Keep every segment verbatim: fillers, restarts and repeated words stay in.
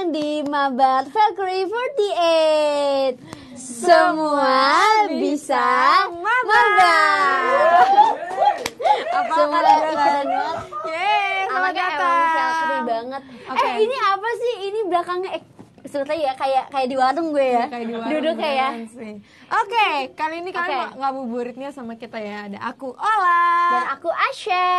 datang di Mabar Valkyrie empat delapan. Semua bisa mabar. Apa Semua keren banget. Yeay, selamat Anaknya emang datang. Valkyrie banget. Oke. Eh ini apa sih? Ini belakangnya eh, sebetulnya ya kayak kayak di warung gue ya. Kayak di warung Duduk kayak. beneran sih. Oke, kali ini kalian Oke. mau ngabuburitnya sama kita ya. Ada aku Ola. Dan aku Asya.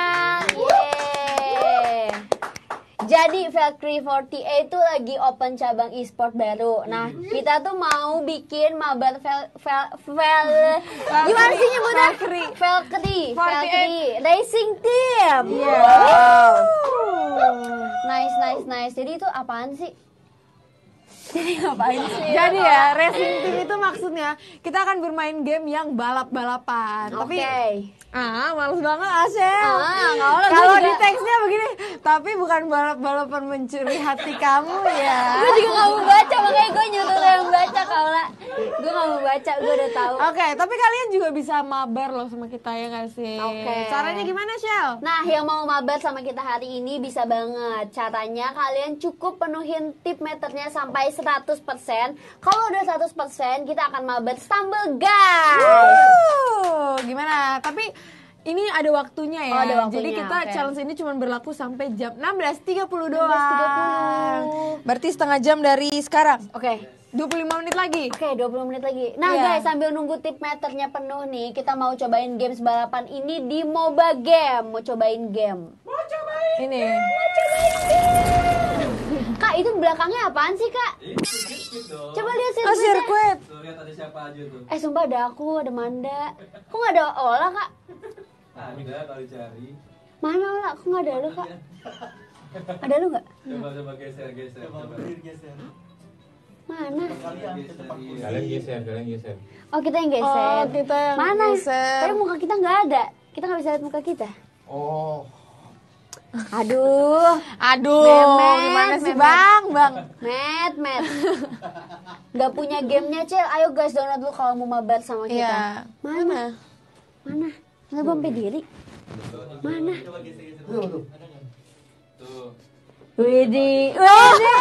Yeay. Jadi Valkyrie empat delapan itu lagi open cabang e-sport baru. Nah, kita tuh mau bikin mabar Val Val Val gimana sih nyebutnya? Valkyrie. Valkyrie, empat delapan. Valkyrie Racing Team. Iya. Wow. Nice, nice, nice. Jadi itu apaan sih? Jadi ngapain sih? Jadi ya, racing team itu maksudnya kita akan bermain game yang balap-balapan. Oke. Tapi ah, males banget Asel. Ah, nggak boleh, Kalau gue di juga- teksnya begini, tapi bukan balap-balapan mencuri hati kamu ya. Gue juga gak mau baca, makanya gue nyuruh lo yang baca Kaula. Gue gak mau baca, gue udah tahu. Oke, tapi kalian juga bisa mabar loh sama kita ya nggak sih? Oke. Caranya gimana, Shell? Nah, yang mau mabar sama kita hari ini bisa banget. Caranya kalian cukup penuhin tip meternya sampai seratus persen. Kalau udah seratus persen, kita akan mabar stumble guys. Wuh, gimana? Tapi ini ada waktunya ya. Oh, ada waktunya, Jadi kita oke. challenge ini cuma berlaku sampai jam enam belas tiga puluh doang. enam belas tiga puluh. Berarti setengah jam dari sekarang. Oke. dua puluh lima menit lagi. Oke, dua puluh menit lagi. Nah, Iya. guys, sambil nunggu tip meternya penuh nih, kita mau cobain games balapan ini di MOBA Game. Mau cobain game. Ini. Kak, itu belakangnya apaan sih, Kak? Coba lihat Oh, sirkuitnya. sirkuit. Tuh, lihat ada siapa aja tuh. Eh, sumpah ada aku, ada Manda. Kok nggak ada Ola, Kak? Ada kalau dicari. Mana Ola? Kok nggak ada lu, Kak? Ada lu nggak? Coba coba geser geser. Coba geser. Mana? Kalian geser, kalian geser. Oh, kita yang geser. Oh, kita yang Mana? geser. Tapi muka kita nggak ada. Kita nggak bisa lihat muka kita. Oh. Aduh. Aduh, Memet, gimana sih, memet. Bang? Bang. Met, met. Nggak punya gamenya, Cel. Ayo guys, download dulu kalau mau mabar sama kita. Iya. Mana? Mana? Nggak bumpe diri. Mana? Tuh. Widih. Widih.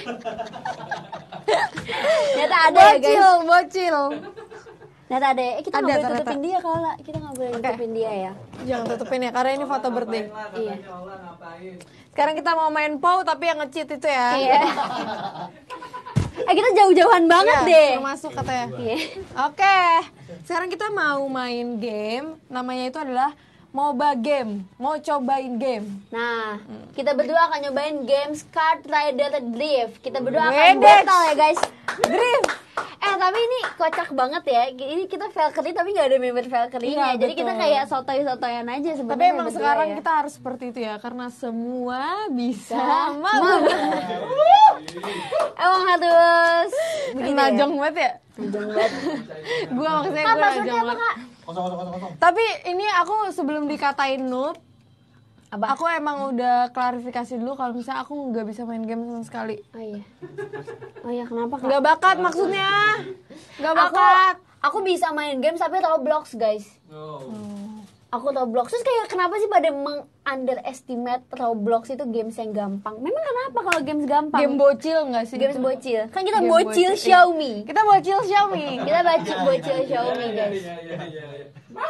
Ternyata ada ya, guys. Bocil, bocil. Ternyata ada ya. Eh, kita Ada, nggak boleh ternyata. tutupin dia kalau lah. Kita nggak boleh tutupin dia ya. Jangan tutupin ya, karena ini foto birthday. Iya. Sekarang kita mau main P O W tapi yang nge-cheat itu ya. Iya. Eh, kita jauh-jauhan banget Iya, deh. suruh masuk katanya. Iya. Oke, sekarang kita mau main game. Namanya itu adalah MOBA Game. Mau cobain game. Nah, kita berdua akan nyobain games Kart Rider Drift. Kita berdua Wedes. akan battle ya, guys. Drift. Eh, tapi ini kocak banget ya. Ini kita Valkyrie tapi nggak ada member Valkyrie-nya. Iya, Jadi kita betul. kayak sotoy-sotoyan aja sebenarnya. Tapi emang berdua sekarang ya. kita harus seperti itu ya, karena semua bisa Sama. mabar. Emang harus begitu ya. Najong banget ya? Najong banget. Gua maksudnya Kak, gue passwordnya najong apa, banget. Kak? Kosong kosong kosong kosong. Tapi ini aku sebelum dikatain noob, Apa? aku emang udah klarifikasi dulu kalau misalnya aku nggak bisa main game sama sekali. Oh iya. Oh iya, kenapa, Kak? Nggak bakat maksudnya. Nggak Aku, bakat. aku bisa main game tapi Roblox, guys. Oh. Aku Roblox. Terus kayak kenapa sih pada meng-underestimate Roblox itu games yang gampang? Memang kenapa kalau games gampang? Game bocil nggak sih? Games bocil. Kan kita Game bocil bocil. Xiaomi. Kita bocil Xiaomi. Kita bocil bocil Xiaomi, guys. Iya iya iya iya.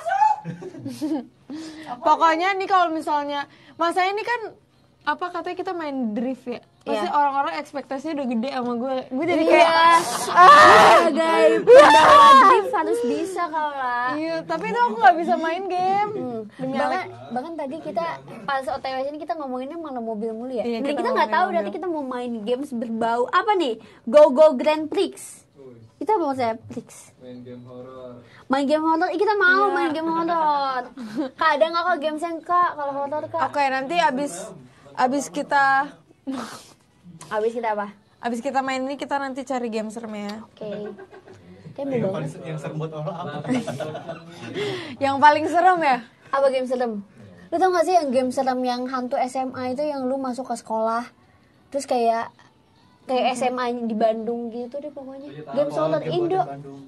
Pokoknya nih kalau misalnya masa ini kan apa katanya kita main drift ya. Pasti Iya. orang-orang ekspektasinya udah gede sama gue. Gue jadi Iya. kayak Sebagai pembawa drift harus bisa kau lah. iya, tapi itu aku nggak bisa main game. Demi Bahkan, Alex. bahkan tadi kita pas O T W sini kita ngomonginnya malah mobil mulu ya. Iya, Dan kita kita nggak tahu ngomongin nanti mobil. kita mau main games berbau apa nih? Go Go Grand Prix. Kita mau saya Prix. Main game horor. Main game horor, Ih, kita mau Iya. main game horor. Kak, ada nggak kak games yang kak kalau horor kak? Oke, nanti abis abis kita Abis kita apa? abis kita main ini kita nanti cari game serem ya. Oke. Kayak mau banget. Yang serem buat orang apa? Yang paling serem ya? Apa game serem? Lu tau gak sih yang game serem yang hantu S M A itu yang lu masuk ke sekolah terus kayak kayak S M A di Bandung gitu deh pokoknya. Game horor Indo.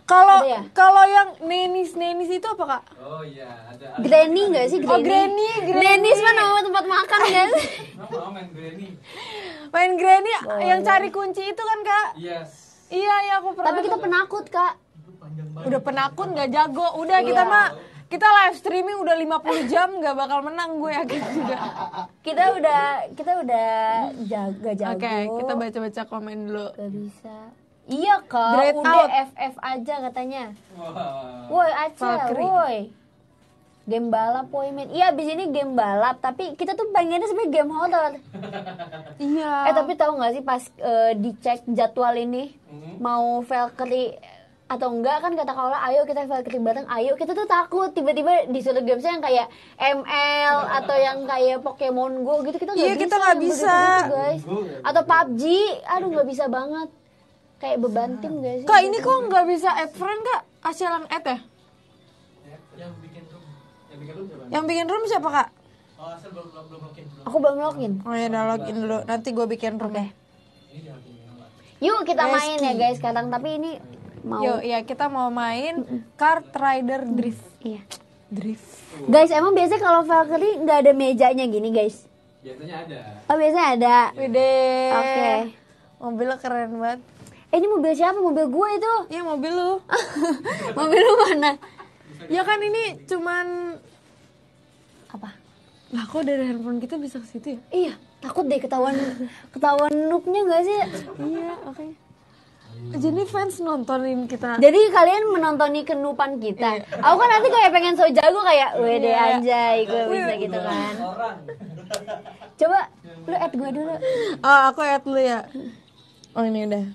Kalau Ada ya? kalau yang nenis nenis itu apa kak? Oh iya, ada. ada. Granny nggak sih? Oh granny, granny. Nenis mah nama tempat makan nggak sih? Mau main Granny. Main granny yang cari kunci itu kan kak? Yes. Iya iya aku pernah. Tapi kita penakut kak. Udah penakut nggak jago. Udah kita Iya. mah kita live streaming udah lima puluh jam nggak bakal menang gue yakin juga. Kita udah kita udah jaga jago. Oke, kita baca-baca komen dulu. Gak bisa. Iya kak, Grade udah out. F F aja katanya. Wah. Woi Aceh, Valkyrie. woi. Game balap woi men. Iya abis ini game balap, tapi kita tuh pengennya sebenarnya game horror. Iya. Eh tapi tahu nggak sih pas eh, dicek jadwal ini Mhm. mau Valkyrie atau enggak kan kata Kaula ayo kita Valkyrie bareng ayo kita tuh takut tiba-tiba disuruh gamesnya yang kayak M L atau yang kayak Pokemon Go gitu kita nggak Iya, bisa kita nggak yang bisa. begitu-gitu, guys atau P U B G aduh nggak bisa banget kayak beban tim gak sih Kak ini kok nggak bisa add friend kak? Asal yang add ya? Yang bikin room. Yang bikin room siapa? Yang bikin room siapa kak? Oh, asal belum belum belum login belum. aku belum login Oh ya udah login dulu. Nanti gue bikin room. Oke. Ini jangan bikin yang yuk kita main Reski. ya guys sekarang tapi ini mau Yuk ya kita mau main Kart Rider Drift. iya Drift. guys emang biasanya kalau Valkyrie nggak ada mejanya gini guys Biasanya ada. oh biasanya ada Wede. Oke. Mobilnya keren banget. eh ini mobil siapa mobil gue itu Iya mobil lu. mobil lu mana Ya kan ini cuman apa lah kok dari handphone kita bisa ke situ ya? iya takut deh ketahuan ketahuan noobnya nggak sih Iya oke. Jadi fans nontonin kita. jadi kalian menontoni kenupan kita aku kan nanti kayak pengen so jago kayak wede Iya. anjay gue bisa gitu kan Orang. coba lu add gue dulu Oh aku add lu ya. Oh ini udah.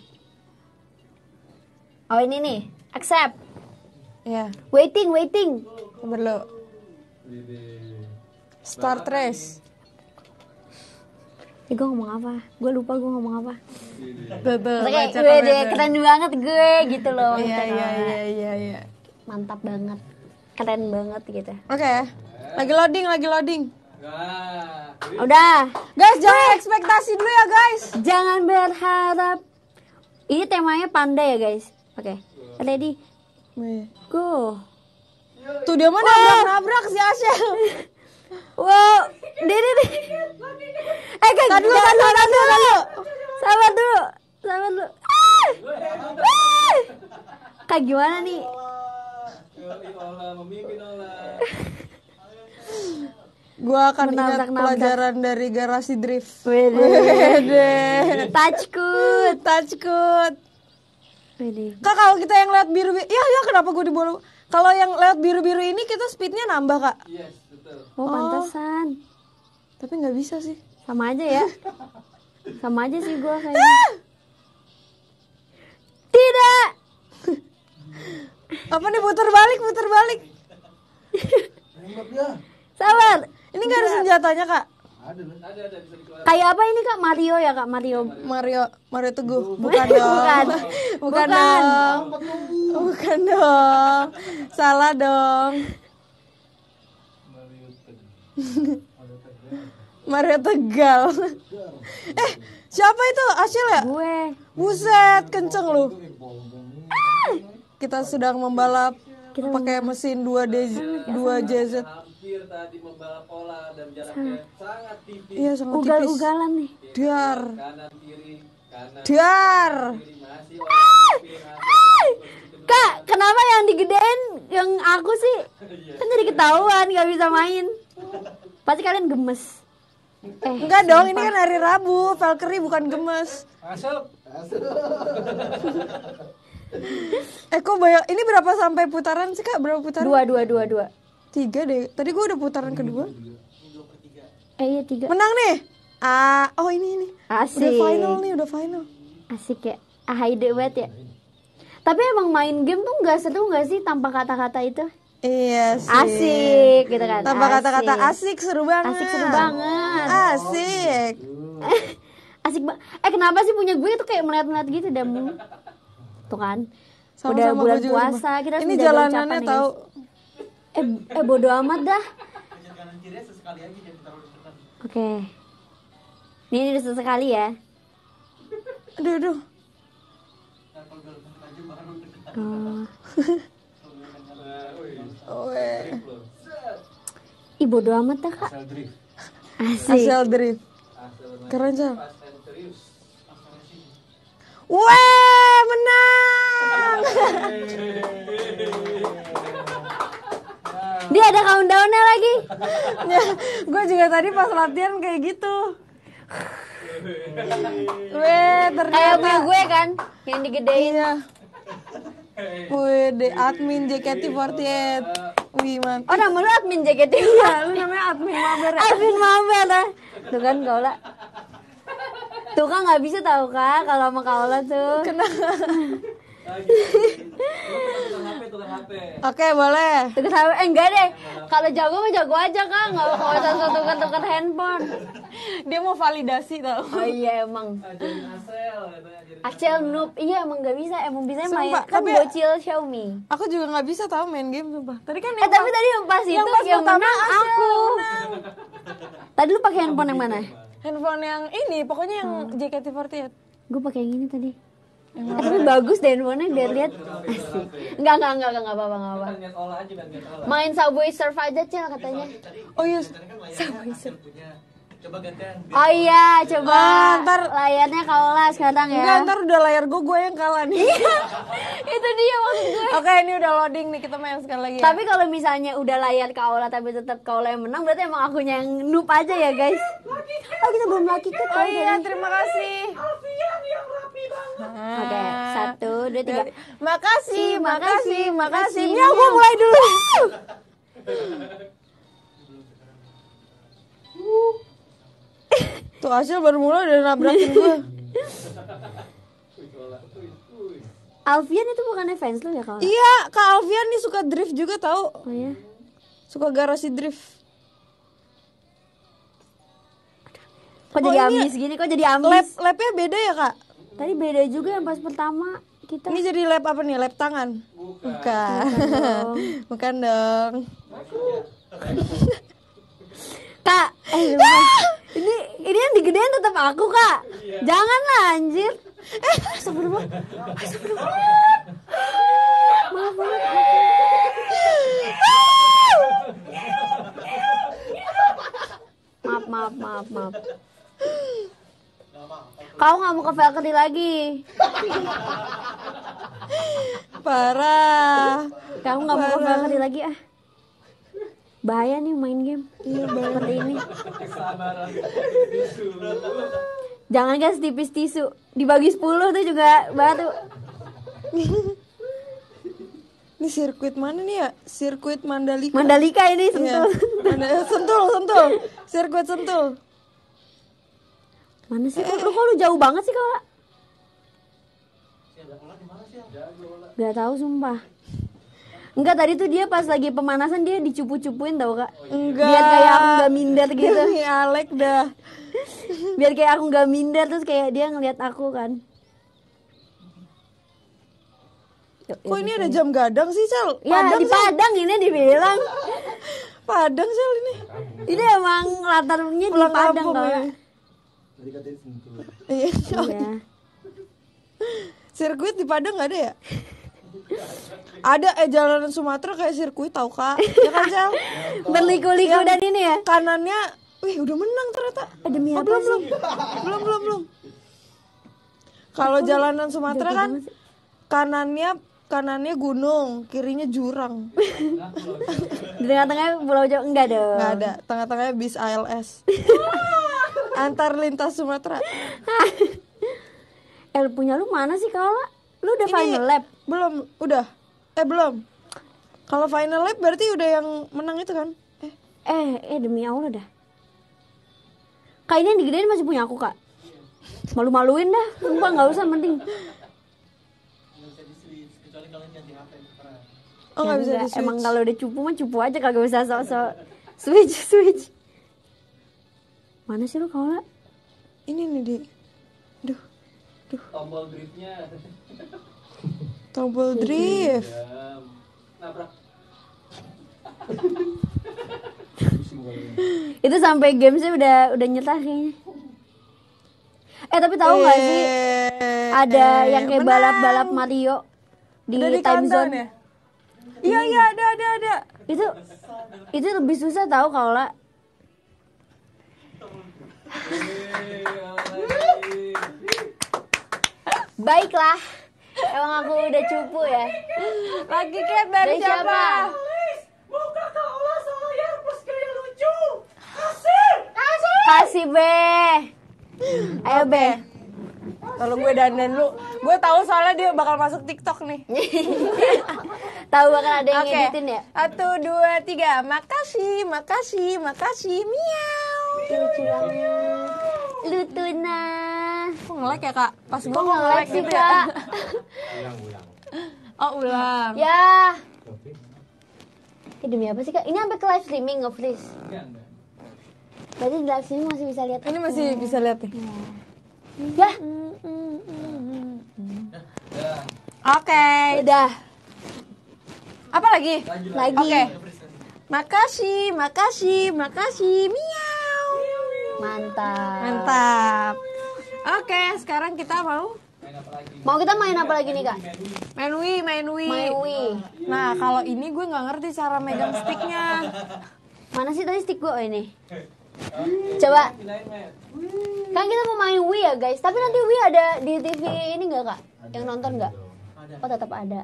oh ini nih accept Ya. waiting waiting Sabar lu. Start race. eh gue ngomong apa gue lupa gue ngomong apa Tuh tuh. kayak baca wede komennya. keren banget gue gitu loh Iya maksudnya iya kayak iya iya iya. mantap banget keren banget gitu Oke. Lagi loading lagi loading. Nah, udah Guys jangan ekspektasi dulu ya guys. jangan berharap ini temanya panda ya guys oke ready go Tuh dia mah nabrak-nabrak si Ashel. wow diri diri eh kan Tadi dulu, tadi dulu, tadi dulu. sabar dulu sabar dulu ah! Ah! kayak gimana nih Yoi, Ola memimpin Ola. Gua akan ingat Menabrak-nabrak. pelajaran dari garasi drift. Wede. Wede. Touchkut Touchcode. Wede. Kak kalau kita yang lewat biru-biru, ya ya kenapa gue dibawa? Kalau yang lewat biru-biru ini kita speednya nambah kak. Yes, betul. oh pantesan Tapi nggak bisa sih. sama aja ya sama aja sih gua kayaknya tidak Apa nih putar balik, putar balik. sabar Ini nggak ada senjatanya kak. Ada, ada bisa dikeluarin. kayak apa ini kak Mario ya kak Mario Mario, Mario Teguh. Bukan dong. Bukan. Bukan Bukan. dong. Bukan dong. Salah dong. Mario Tegal. Eh, siapa itu? Ashel ya? gue Buset, kenceng lu. Kita sedang membalap Kita pakai mesin dua D dua J Z. Hampir tadi membalap Ola dan jaraknya sangat tipis. Iya, sangat tipis. ugal-ugalan nih Dar. Kanan kiri, kanan Dar. kiri masih Ola memimpin. hampir kak kenapa yang digedein yang aku sih kan jadi ketahuan nggak bisa main pasti kalian gemes eh Enggak dong, ini kan hari Rabu. Valkyrie bukan gemes. Masuk. Eh kok banyak, ini berapa sampai putaran sih kak? Berapa putaran? dua dua dua dua Tiga deh, tadi gue udah putaran kedua. eh iya tiga Menang nih. Ah, oh ini ini. asik Udah final nih, udah final. asik ya ah ide banget ya tapi emang main game tuh nggak seru nggak sih tanpa kata-kata itu Iya sih. asik gitu kan Tanpa kata-kata asik asik seru banget. asik seru banget Asik. asik banget eh kenapa sih punya gue tuh kayak melihat-melihat gitu dah Mu? Tuh kan Sama-sama udah bulan gua juga puasa sumpah. kita harus Ini menjaga jalanannya ucapan ya, tahu. guys. eh eh bodo amat dah oke ini ini udah sekali ya Aduh, aduh. Oh. Weh. Ih bodo amat dah kak. Asal drift. Asik. Asal drift. Asal Keren, Cal. Fast and Furious. Weh, menang. Dia ada countdown-nya lagi. Ya, gue juga tadi pas latihan kayak gitu. Weh, Kayak ternyata. punya gue kan, yang digedein. Iya. Wih, de admin J K T empat delapan. Wih, mantap. Oh nama lu admin J K T. Iya, lu namanya admin mabar. ya? Admin mabar ah. Tuh kan Kaula. Tuh kan nggak bisa tahu kak kalau sama Kaula tuh. Lagi. Tukang H P, tukang H P. Oke, boleh. Tuh kan eh enggak deh. Kalau jago mah jago aja kak, nggak nggak usah tukar-tukar handphone. Dia mau validasi tau. Oh iya emang. Ajarin Asel, katanya, ajarin Acel noob, iya emang nggak bisa, emang bisa main Sumpah, kan tapi- bocil Xiaomi. Aku juga nggak bisa tahu main game sumpah. Tadi kan Eh tapi tadi yang pas itu yang pas yang pertama menang Acel aku. menang. Tadi lu pakai handphone yang mana? Handphone yang ini, pokoknya yang Hmm. J K T empat delapan. Gue pakai yang ini tadi. Eh, tapi bagus deh handphonenya biar lihat. Asik. Enggak enggak enggak enggak apa-apa enggak apa. Kan lihat olah aja, kan lihat olah. Main Subway Surf aja Cel katanya. Oh iya. Subway Surf punya. Coba gantian. Oh iya, coba Ah, ntar- layarnya Kaula sekarang ya. Enggak, ntar udah layar gue, gue yang kalah nih. Itu dia maksud gue. Oke, ini udah loading nih, kita main sekali lagi ya. Tapi kalau misalnya udah layar Kaula tapi tetap Kaula yang menang, berarti emang akunya yang noob aja ya guys. Oh kita belum lagi kan? Oh iya, terima kasih. Oke, satu, dua, tiga. Makasih, makasih, makasih, makasih. makasih. Ya, gue mulai dulu. Tuh Acel baru mulai udah nabrakin gue. Alfian itu bukannya fans lu ya Kaula? Iya, Kak Alfian nih suka drift juga tahu. Oh ya. Suka garasi drift. Kok Oh, jadi ini ambis gini? Kok jadi Lab, ambis? labnya beda ya Kak? Tadi beda juga yang pas pertama kita. Ini jadi lab apa nih? Lab tangan? Bukan. dong. Bukan dong. Kak, eh bukan. ini ini yang digedein tetap aku kak. Janganlah anjir. Eh, astagfirullah. Astagfirullah. Maaf banget. Maaf, maaf, maaf, maaf. Kau nggak mau ke Valkyrie lagi. Parah. Kamu nggak mau ke Valkyrie lagi ah. Bahaya nih main game seperti ini. Kesabaran. Jangan guys tipis tisu. Dibagi sepuluh tuh juga batu. Ini sirkuit mana nih ya? Sirkuit Mandalika. Mandalika ini Iya. sentul. Manda- sentul, sentul. Sirkuit sentul. Mana sih? Kok, lu kok lu jauh banget sih kak? Gak tahu sumpah. Enggak tadi tuh dia pas lagi pemanasan dia dicupu-cupuin tau kak. Enggak. Biar kayak aku gak minder gitu. Ini Alek dah. Biar kayak aku gak minder terus kayak dia ngeliat aku kan. Yuk, Kok yuk, ini yuk. ada jam gadang sih, Sal? Ya Padang, di Sal. Padang ini dibilang. Padang, Sal ini. Ini emang latarnya di Pulang Padang kampung kak. ya. Iya. Iya. Sirkuit di Padang nggak ada ya? Ada eh jalanan Sumatera kayak sirkuit tau Kak. Ya kan, Sal? Berliku-liku dan ini ya. Kanannya, wih udah menang ternyata. Eh, demi Oh, apa belum, sih? belum, belum, belum, belum. Kalau jalanan Sumatera jago kan banget sih. kanannya kanannya gunung, kirinya jurang. Di tengah-tengahnya Pulau Jawa enggak dong. Nggak ada, tengah-tengahnya bis A L S. Antar lintas Sumatera. Eh punya lu mana sih Kala? Lu udah Ini- final lap? Belum, udah. Eh belum. Kalau final lap berarti udah yang menang itu kan? Eh, Eh, eh demi Allah dah. Kak ini yang digedein masih punya aku kak. Malu-maluin dah, sumpah nggak usah penting. oh nggak Ya bisa enggak, di emang switch. kalau udah cupu mah cupu aja kagak usah sok-sok switch switch. Mana sih lu Kala? Ini nih di. Duh, Tombol driftnya. tombol drift. Ya, nabrak. Itu sampai gamesnya udah udah nyetah kayaknya. Eh tapi tahu nggak sih Eh, ada yang kayak menang. balap-balap Mario. di Udah di time countdown zone. ya? Iya iya ada ada ada. Itu itu lebih susah tahu kalau lah. Baiklah. Emang aku udah cupu ya. Lagi Cat dari Dari siapa? siapa? Buka Kak Ola Selayar plus gaya lucu. Kasih. Kasih. Kasih B. Ayo B. Kalau gue dandan lu, gue tahu soalnya dia bakal masuk TikTok nih. Tahu bakal ada yang Oke, ngeditin ya? satu, dua, tiga. Makasih, makasih, makasih. Miau. Lucu banget. Lutuna. Kok nge-lag ya kak? Pas gue Kok mau nge-lag nge-lag sih, gitu Kak? ya? Oh ulang. Ya. Eh, demi apa sih Kak? Ini sampai ke live streaming nge-freeze. Enggak, enggak. Berarti di live streaming masih bisa lihat. Ini masih bisa lihat nih. Ya, Ya. Oke. udah. Apa lagi? Lagi. Oke. Makasih, makasih, makasih. Miau. Mantap. Mantap. Oke, sekarang kita mau Main apa lagi? Mau kita main apa lagi nih Kak? main Wii, main Wii. Main Wii. Nah, kalau ini gue nggak ngerti cara megang sticknya. Mana sih tadi stick gue? Oh, ini. Coba. Pindahin, Met. Kan kita mau main Wii ya guys. Tapi nanti Wii ada di T V ini nggak Kak? Yang nonton nggak? Oh tetap ada.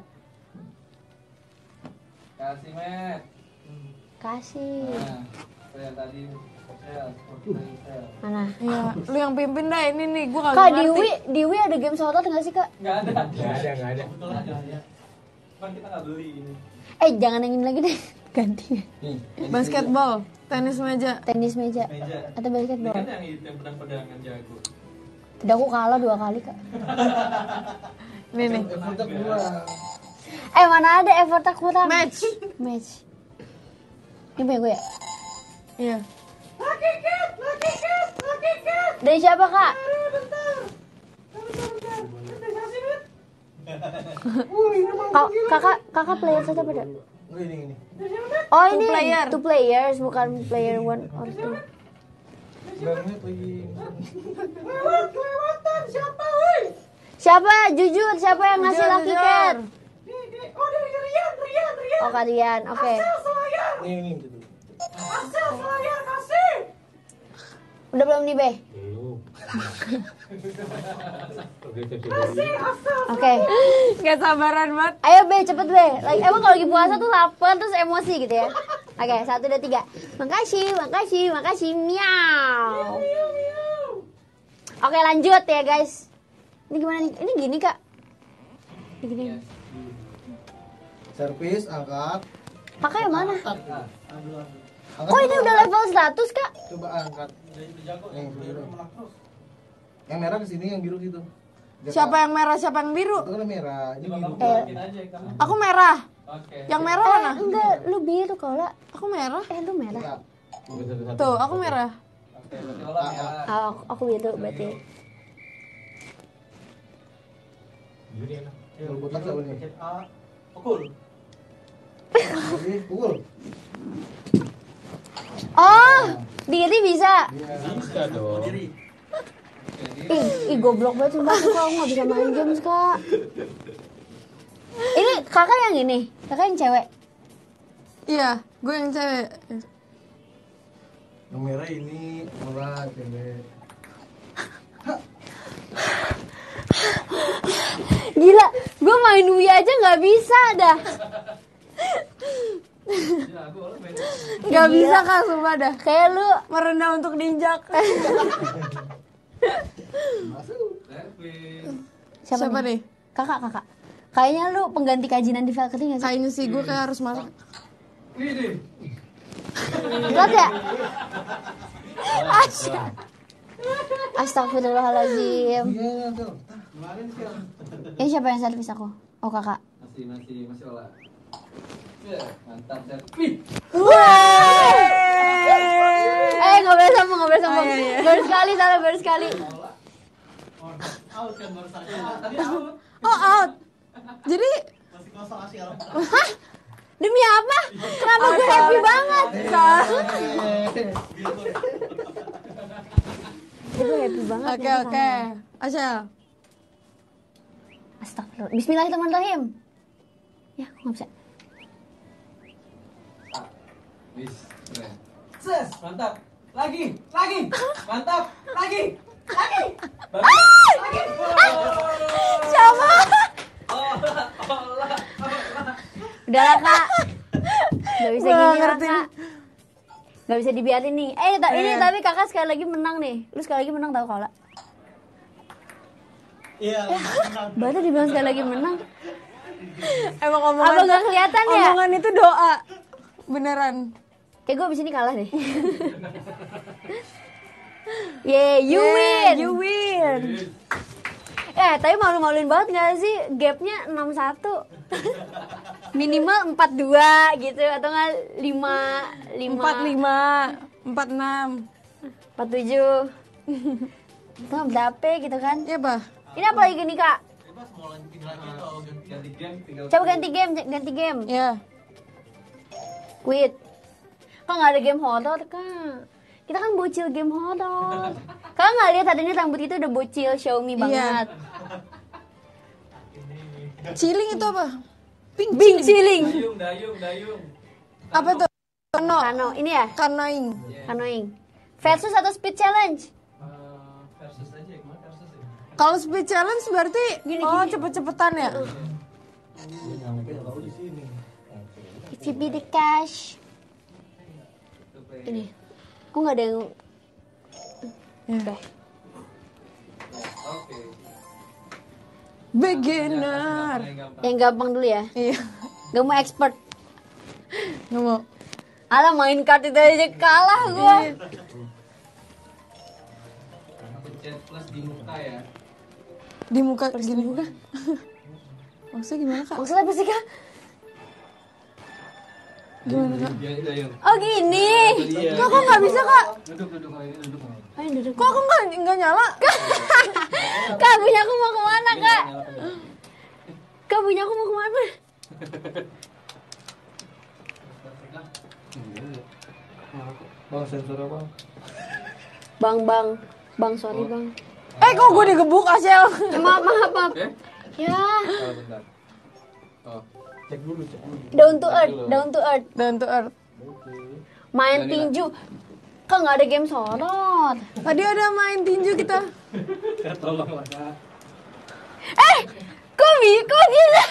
Kasih, Met. Kasih. Nah, saya tadi sel, seperti sel. Mana? Iya, lu yang pimpin dah ini nih, gue nggak Kak di ngerti. Wii, di Wii ada game sotot nggak sih Kak? Enggak ada. Nggak ada, nggak ada. Betul aja ya. Cuman kita nggak beli ini. Eh jangan yang ini lagi deh. Ganti. Nih, Basketball, tenis meja. Tenis meja. meja. Atau Ini basketball. kan yang itu yang pedang-pedangan jago. Udah aku kalah dua kali Kak. Nih nih. Effortnya kurang. Eh mana ada effort aku kurang. Match. Match. Ini punya gue ya? Iya. Lagi ket, lagi ket, lagi ket. Dari siapa Kak? Bentar. Bentar, bentar. Kasih, Met. Kak- kakak kakak player satu apa ada? Oh, ini, ini. Oh Two ini player. two players bukan player one or two. Banget lagi. Lewat, kelewatan. Siapa, woi? Siapa? Jujur siapa yang ngasih Jujur, lucky jujur. cat? Nih, nih. Oh, dari Rian, Rian, Rian. Oh kalian, oke. Asel Selayar. Ini, ini. Gitu. Asel Selayar, kasih. Udah belum nih Be? Belum. Oke, oke, Kasih, Asel. Oke. Gak sabaran banget. Ayo Be, cepet Be. Lagi, emang kalau lagi puasa tuh lapar terus emosi gitu ya. Oke, satu dua tiga. Makasih, makasih, makasih. Miau. Oke lanjut ya guys. Ini gimana nih? Ini gini Kak. Ini gini. Servis, angkat. Kakak yang mana? Angkat. Oh ini udah level seratus Kak? Coba angkat. Yang biru. Yang merah ke sini, yang biru gitu. Siapa yang merah, siapa yang biru? Itu kan merah, ini biru. Eh, Bikin aja kamu. Aku merah. Oke. Yang merah eh mana? enggak, lu biru kalau lah. Aku merah. Eh lu merah. Angkat. Tuh, aku merah. Oke, berarti olah ya. Oh, aku, aku biru berarti. Pukul botak siapa nih? Pencet A. Pukul. Jadi, pukul. Oh, diri bisa. Bisa dong. Diri. Ih, ih goblok banget sumpah tuh kak, aku gak bisa main games kak. Ini kakak yang ini, kakak yang cewek. Iya, gue yang cewek. Yang merah ini, merah, cewek. Gila, gue main Wii aja gak bisa dah. Ya, aku olah main. Gak bisa kak, sumpah dah. Kayak lu, Merendah untuk diinjak. Masuk. Servis. siapa, Siapa nih? nih? Kakak, kakak. Kayaknya lu pengganti kajinan di Valkyrie gak sih? Kayaknya sih gue kayak harus masuk. Wih, deh. Lihat ya? Asya. Astagfirullahaladzim. Iya, tuh. Kemarin sih. Ini siapa yang servis aku? Oh kakak. Masih, masih, masih olah. Ya, mantap servis. Wah. Eh nggak boleh sombong, nggak boleh sombong. Oh, iya, iya. Baru sekali, salah baru sekali. Olah. Out kan baru saja. Tadi out. Oh out. Jadi Masih kosong asih alam. Hah? Demi apa? Kenapa gue happy banget? Gue happy banget. oke nanti oke. sama. Asal. Astagfirullah. Bismillahirrahmanirrahim. Ya, aku nggak bisa. Wis, keren. Ses, mantap. Lagi, lagi. Mantap, lagi. Lagi. Bagus. Lagi. Siapa? Olah, olah, olah. Udahlah kak. Gak bisa Gua gini lah ngerti. kak. Gak bisa dibiarin nih. Eh ta- ini Eh. tapi kakak sekali lagi menang nih. Lu sekali lagi menang tau kalau? Iya. Baru dibilang sekali lagi menang. Emang omongan Apa nggak kelihatan ya? Omongan itu doa. Beneran. Kayak gue abis ini kalah deh. Yeah, you Yeah, win. You win. Eh, tapi malu-maluin banget gak sih? Gapnya enam satu. Minimal empat dua gitu. Atau gak lima lima Empat lima, empat enam. empat tujuh. Atau berapa gitu kan? Iya bah. Ini apa lagi nih kak? Bebas mau lanjutin lagi atau ganti ganti game tinggal. Coba ganti game, ganti game. Ya. Quit. Kok nggak ada game horror kak? Kita kan bocil game horror. Kak nggak lihat tadi ini rambut itu udah bocil Xiaomi Iya. banget. Ciling itu apa? Pink Bing chilling. Dayung, dayung, dayung. Apa tuh? Kano. Kano, ini ya? Kanoing. Kanoing. Versus atau speed challenge? Eh, versus aja, gimana versus ya? Kalau speed challenge berarti oh cepet-cepetan ya? If you be the cash. Ini. Kok nggak ada yang... Oke. Oke. Beginner. Yang gampang. Yang gampang dulu ya. Iya. Gak mau expert. Nggak mau. Alah main kart itu aja kalah gua. Pencet plus di muka ya. Di muka gini muka. Maksudnya gimana kak? Maksudnya apa sih kak? Gimana kak? Dia dayung. Oh gini. Iya. Kok kok nggak bisa kak? Duduk, duduk kali ini duduk. Ayo duduk. Kok aku nggak nggak nyala? Kak punya aku mau kemana kak? Kak punya aku mau kemana? Bang sensor apa? Bang bang. Bang sorry bang. Eh kok gue digebuk Asel? Eh, maaf maaf maaf. Oke. Ya. Oh, bentar. Oh. Cek dulu, cek dulu. Down to earth. Down to earth. Down to earth. Main Jadi, tinju. Kak nggak ada game sorot. Tadi ada main tinju kita. Tolong lah, Kak. Eh, kok bi, kok gila?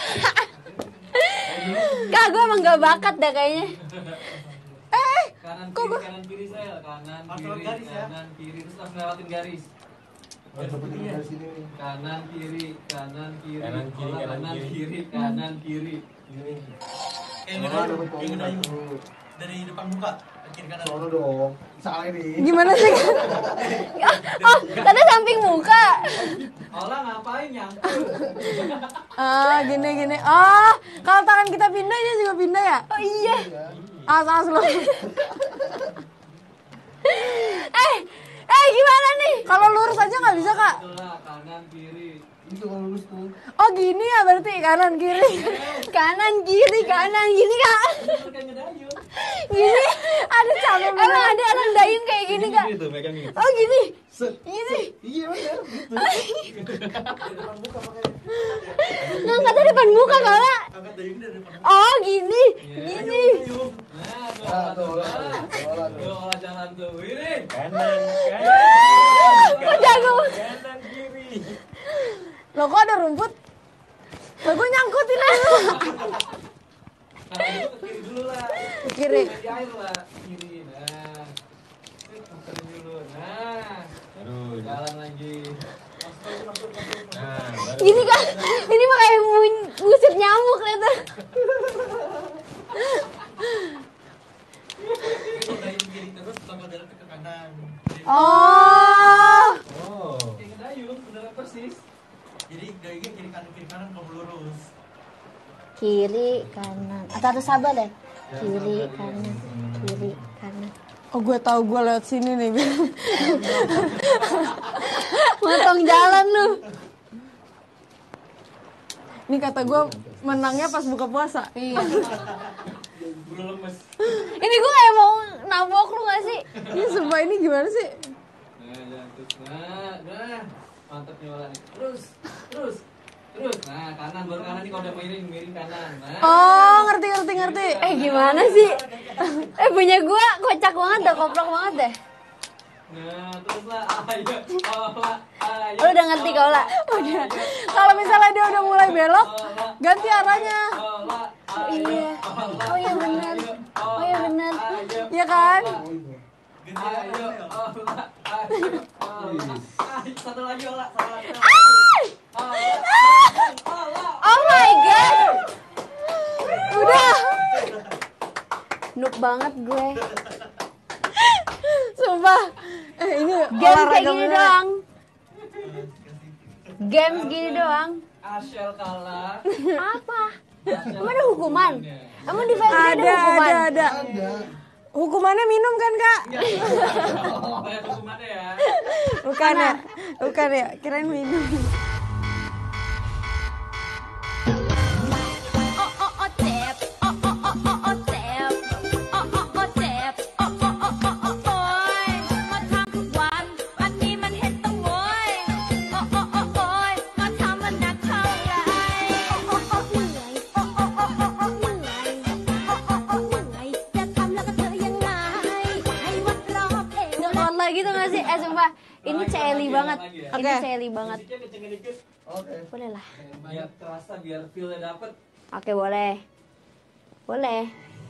Kak, gue emang gak bakat dah kayaknya. Eh, Kanan Kok kiri, gua- kanan kiri saya, kanan Harus kiri, lewat garis ya? kanan kiri, terus langsung lewatin garis. Oh, seperti dari sini nih. Kanan kiri, kanan kiri, Kanan, kiri, olah, kanan, kanan kiri. kiri, kanan kiri. Gini. Kayak Oh, ngedayung, dapat kayak komentar ngedayung. dulu. Dari depan muka ke kiri kanan. Sono dong. Salah ini. gimana sih? Oh, tadi samping muka. Olah ngapain nyangkut? Ah, gini gini. Ah, kalau tangan kita pindah dia juga pindah ya? Oh iya. Ah, salah selalu. Eh, eh gimana nih? Kalau lurus aja nggak bisa kak? Itulah kanan kiri. Itu kalau lulus tuh. Oh gini ya berarti kanan kiri. Kanan kiri, kanan gini kak. Itu kayak ngedayung. Gini. Ada capek Emang ada orang dayung kayak gini kak? Gitu, megang gitu. Oh gini. Set. Gini. Iya benar. Gitu. Ngangkat dari depan muka kak. Angkat dayung dari depan muka. Oh gini. Gini. Dayung. Nah, tuh Ah, olah tuh, tuh. olah tuh, olah tuh. Tuh olah jalan tuh. Ini. Kanan, kanan. Kok jago? Kanan kiri. Loh kok ada rumput? Loh gue nyangkutin dulu. Nah, itu ke kiri dulu lah. Ke kiri. Main di air lah. Kiri. Nah. Sip, muterin dulu. Nah. Terus. Jalan lagi. Nah, baru. Gini kak. Ini mah kayak bu- busuk nyamuk ternyata. Kalau dayung kiri terus, tambah jalan ke kanan. Oh. Oh. Kayak ngedayung, beneran persis. Jadi dayungnya kiri kanan kiri kanan kalau lurus. Kiri, kanan. Atau harus sabar deh. Kiri, kanan. Kiri, kanan. Oh gue tahu gue lewat sini nih. Motong jalan lu. Ini kata gue menangnya pas buka puasa. Iya. Bulu lemes. Ini gue kayak mau nabok lu gak sih? Ini sumpah ini gimana sih? Nah, jalan terus. Nah, nah. Mantap nih olah nih. Terus, terus, terus. Nah, kanan baru kanan nih kalau udah miring, miring kanan. Nah. Oh, ngerti ngerti ngerti. Eh gimana sih? Eh punya gua kocak banget dah, koplok banget deh. Nah, terus lah, ayo, olah, ayo. Lu udah ngerti kau lah? Udah. Kalau misalnya dia udah mulai belok, ganti arahnya. Olah, Oh iya. Oh iya benar. Oh iya benar. Iya kan? Ganti ayo, olah, ayo, olah. Ayo, satu lagi olah, satu lagi. Olah, olah. Oh my god. Udah. Noob banget gue. Sumpah. Eh ini Game kayak olahraga gini beneran. doang. Game gini doang. Ashel kalah. Apa? Emang ada hukuman? Emang di film ini Ada ada hukuman? ada ada. Ada. Hukumannya minum kan, Kak? Banyak hukumannya ya. Bukan ya? Bukan ya? Kirain minum. Ngeluar lagi tuh gak sih? Eh sumpah, ini celi banget. Ini Oke. celi banget. Musiknya kencengin dikit. Oke. Boleh lah. Biar terasa, biar feel-nya dapet. Oke boleh. Boleh.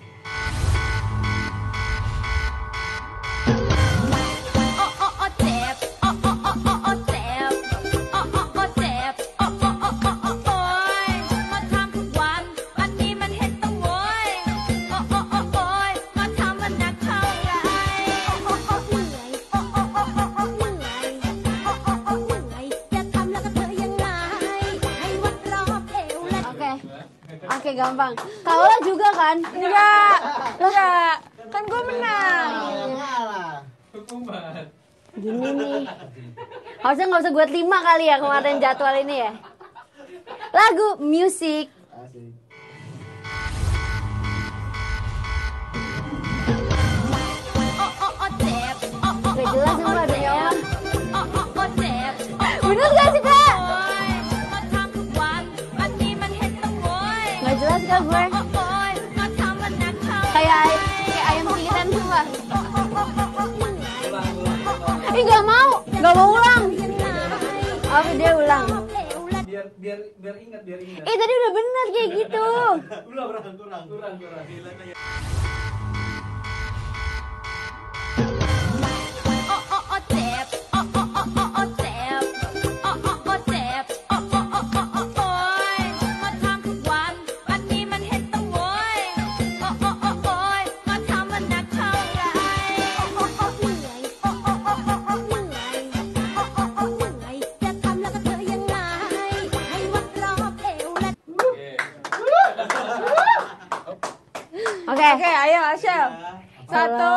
Oke. Oke gampang. Kau lah juga kan? Enggak. Enggak. Kan gue menang. Hukuman. Gini nih. Harusnya nggak usah buat lima kali ya kemarin jadwal ini ya. Lagu, musik. Asik. Gak jelas sumpah demi Allah. Bener gak sih kak? Gak jelas kak gue. Kayak kayak ayam tiren sumpah. Ih gak mau, gak mau ulang. Oke dia ulang. Biar biar biar ingat, biar ingat. Eh tadi udah bener kayak gitu. Ulah kurang kurang kurang kurang. Gila kayak. Oke. Oke, ayo Ashel. Satu.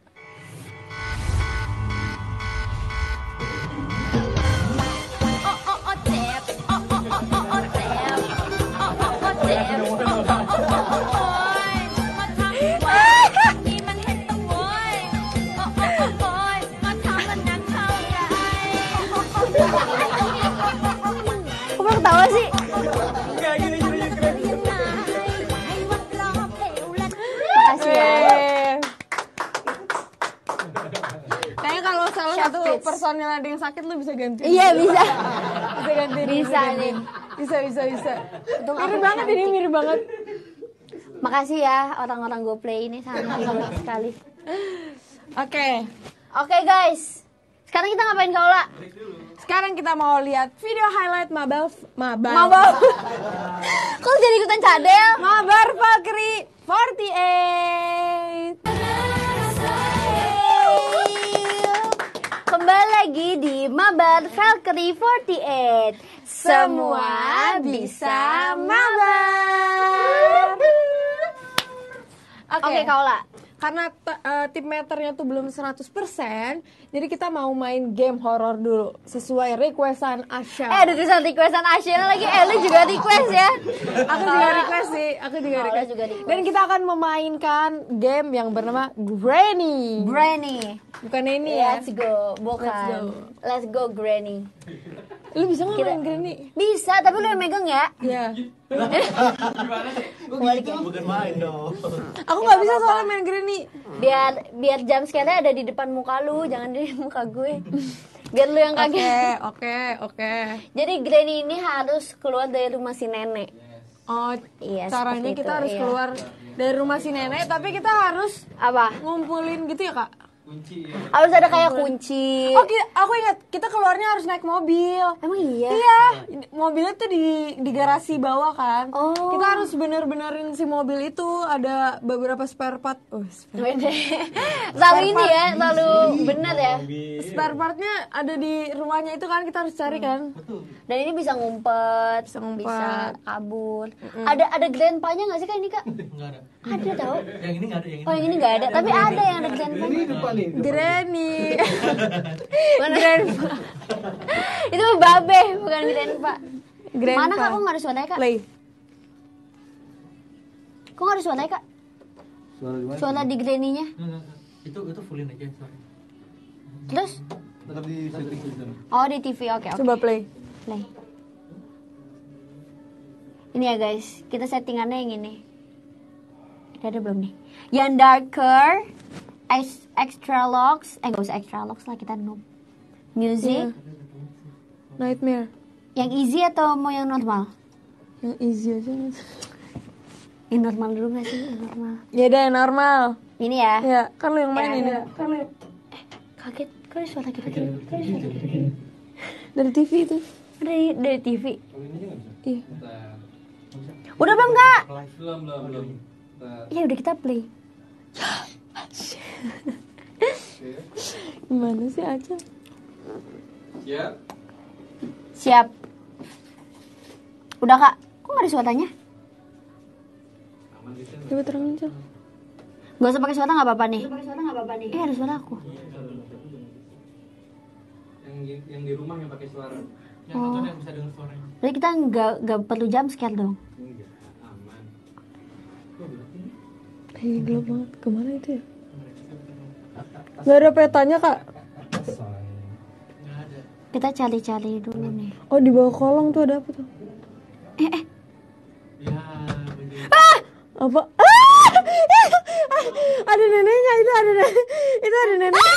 Kok baru ketawa sih? Makasih ya. Eh. Kayaknya kalau salah Chef satu Kids. personil ada yang sakit lu bisa ganti. Iya bisa. Bisa ganti. Bisa nih. Bisa bisa bisa. Untung Mirip aku banget ini, mirip banget. Makasih ya orang-orang GoPlay ini sangat hebat sekali. Oke. Oke guys, sekarang kita ngapain kau lah? Sekarang kita mau lihat video highlight Mabel Mabel. Mabel. Kok jadi ikutan cadel? Mabar Valkyrie forty-eight. Kembali lagi di Mabar Valkyrie forty-eight. Semua bisa mabar. Oke, kau lah. Karena t- eh, tip meternya tuh belum seratus persen, jadi kita mau main game horor dulu sesuai requestan Asya. Eh, ada tulisan requestan Asyana lagi. Eh, lu juga request ya? Aku juga request sih, aku juga Oh, request. lu juga request. Dan kita akan memainkan game yang bernama Granny. Granny. Bukan ini ya. Let's go. Bukan. Let's go. Let's go, Granny. Lu bisa nggak Kita- main Granny? Bisa, tapi lu yang megang ya. Iya. Gimana sih? Balik ya. Bukan main dong. Aku nggak bisa soalnya main Granny. Biar biar jam scare-nya ada di depan muka lu, jangan di muka gue. Biar lu yang Oke, kaget. oke, oke. Jadi Granny ini harus keluar dari rumah si nenek. Oh, Iya, caranya seperti kita itu, harus iya. keluar dari rumah si nenek, tapi kita harus Apa? ngumpulin gitu ya, Kak? Kunci. Harus ada kayak kunci. Oh, ki- aku ingat kita keluarnya harus naik mobil. Emang iya? Iya, mobilnya tuh di di garasi bawah kan. Oh. Kita harus bener-benerin si mobil itu, ada beberapa spare part. Oh, spare, Beda. Selalu ini ya, selalu benar ya. spare partnya ada di rumahnya itu kan, kita harus cari kan. Dan ini bisa ngumpet, Bisa ngumpet. bisa kabur. Ada ada grandpa-nya nggak sih Kak ini Kak? Enggak ada. Ada tau. Yang ini enggak ada, yang ini. Oh yang ini nggak ada, tapi ada yang ada grandpa. Ini depan nih. Granny. Mana grandpa? Itu babe, bukan grandpa. Grandpa. Mana Kak? Kok nggak ada suaranya Kak? Play. Kok nggak ada suaranya Kak? Suara di mana? Suara di granny-nya. Enggak, enggak, enggak. Itu itu fullin aja, sorry. Terus? Tetap di setting di sana. Oh di T V, oke oke. Coba play. Play. Ini ya guys, kita settingannya yang ini. Udah ada belum nih? Yang darker, ex- extra locks, eh gak usah extra locks lah, kita noob. Music, Iya. Nightmare. yang easy atau mau yang normal? Yang easy aja. Yang normal dulu gak sih? Yang normal. Ya udah yang normal. Ini ya. Ya, kan lu yang main Ya, ini. ya. Eh, kaget, kok ada suara gitu? Kok ada suara gitu? Dari T V itu. Dari, dari T V. Iya. Udah belum Kak? Belum, belum, belum. Ya udah kita play. Gimana sih Aca? Siap. Siap. Udah Kak, kok gak ada suaranya? Aman gitu. Coba terangin, Cel. Gak usah pakai suara nggak apa-apa nih. Pakai suara nggak apa-apa nih. Eh ada suara aku. Yang yang di rumah yang pakai suara. Yang Oh. nonton yang bisa dengar suaranya. Jadi kita nggak nggak perlu jump scare dong. Enggak, aman. Ih, gelap banget. Kemana itu ya? Gak ada petanya, Kak. Enggak ada. Kita cari-cari dulu nih. Oh, di bawah kolong tuh ada apa tuh? Eh eh. Ya, bener. Apa? Ah! Ada neneknya, itu ada nenek. Itu ada nenek.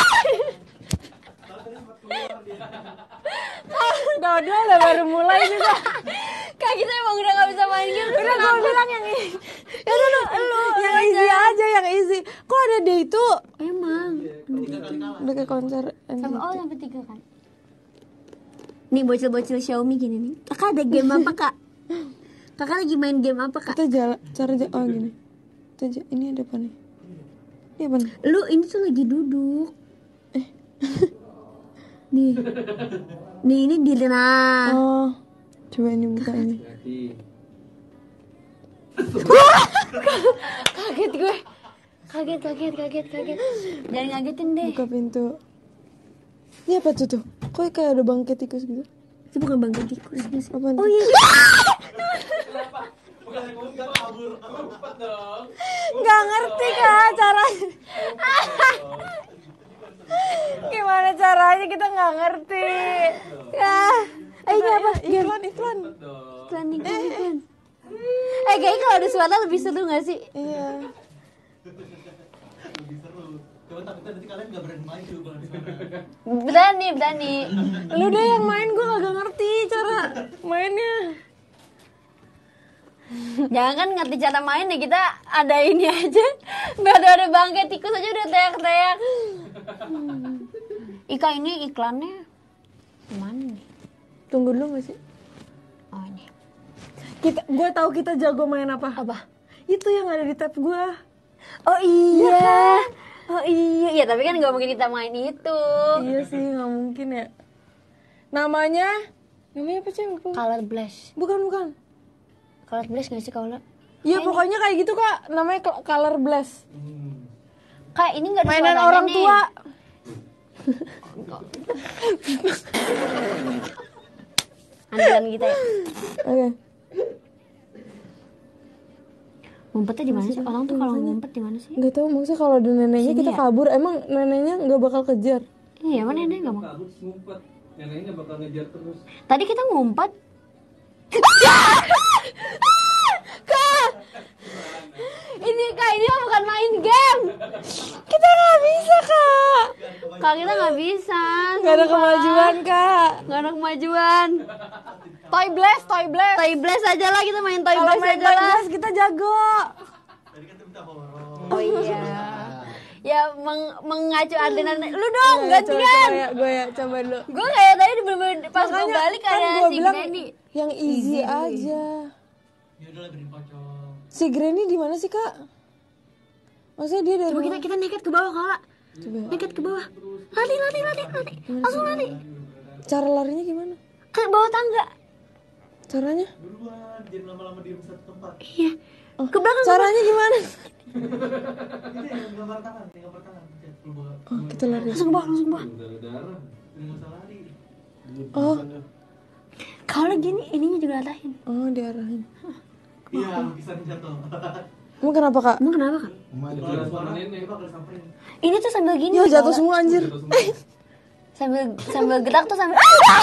Dodo udah baru mulai juga. Kak kita emang udah nggak bisa main game. Udah gue bilang yang ini. Ya lu, lu, lu yang easy aja, yang easy. Kok ada day itu? Emang. Udah kayak konser. Sampai oh sampai tiga kan. Nih bocil-bocil Xiaomi gini nih. Kakak ada game apa kak? Kakak lagi main game apa kak? Kita jalan, cara jalan, oh gini. Kita ja- ini ada apa nih? Ini apa nih? Lu ini tuh lagi duduk. Eh. Nih. Nih ini di nah. Oh, coba ini buka ini. Berarti Kaget gue. Kaget kaget kaget kaget. Jangan ngagetin deh. Buka pintu. Ini apa tuh tuh? Kok kayak ada bangkai tikus gitu? Itu bukan bangkai tikus. Apaan Oh tuh? iya. bukan bukan kabur. Ngumpet dong. Gak ngerti kak caranya. Gimana caranya kita nggak ngerti. Ya. Eh ini apa? Iklan iklan. Iklan iklan iklan. Eh kayaknya kalau ada suara lebih seru gak sih? Iya. Lebih seru. Coba tapi nanti kalian gak berani maju kalau di sana. Berani berani. Lu deh yang main, gue kagak ngerti cara mainnya. Jangan kan ngerti cara main ya, kita ada ini aja. Baru ada bangkai tikus aja udah teriak-teriak. Hmm. Ika ini iklannya mana nih? Tunggu dulu gak sih? Oh ini. Kita, gue tahu kita jago main apa? Apa? Itu yang ada di tab gue. Oh iya. Oh iya. Ya tapi kan nggak mungkin kita main itu. Iya sih, nggak mungkin ya. Namanya, namanya apa sih? Lupa. Color Blast. Bukan bukan. Color Blast nggak sih color? Iya pokoknya kayak gitu kak. Namanya col- Color Blast. Kayak ini nggak ada Mainan suaranya orang nih. tua. Andalan kita ya. Oke. Ngumpetnya di mana sih? Orang tuh kalau ngumpet di mana sih? Nggak tahu maksudnya kalau ada neneknya Sini kita ya? kabur, emang neneknya nggak bakal kejar. Iya mana nenek nggak mau? Kabur terus ngumpet. Yang lain nggak bakal ngejar terus. Tadi kita ngumpet. Kak, ini kak ini mah bukan main game. Kita nggak bisa kak. Kak kita nggak bisa. Gak ada sumpah. kemajuan kak. Nggak ada kemajuan. Toy Blast, Toy Blast. Toy Blast aja lah, kita main Toy Kalau Blast main aja Toy lah. Blast kita jago. Tadi kan minta horor. Oh iya. Ya meng mengacu adrenalin. Lu dong Ya, coba, gantian. coba ya, gue ya coba dulu. Gue kayak tadi bener-bener pas gue Makanya balik kan ada gue si bilang Granny. yang easy, aja. Ya udah labirin pocong. Si Granny di mana sih kak? Maksudnya dia dari Coba kita mana? kita nekat ke bawah kak. Coba. Nekat ke bawah. Lari lari lari lari. Langsung lari. Cara larinya gimana? Ke bawah tangga. Caranya? Buruan, jangan lama-lama diem satu tempat. Iya. Ke belakang. Caranya gimana? Ini yang gambar tangan, yang gambar tangan. Pencet, keluar. Oh kita lari. Langsung ke bawah, langsung ke bawah. Darah-darah. Nggak usah lari. Oh. Kalau gini ininya juga arahin. Oh diarahin. Iya, lukisan jatuh. Emang kenapa kak? Emang kenapa kan? Kalau ada suara nenek, bakal samperin. Ini tuh sambil gini. Ya jatuh tau nggak? semua anjir. Sambil sambil gerak tuh sambil.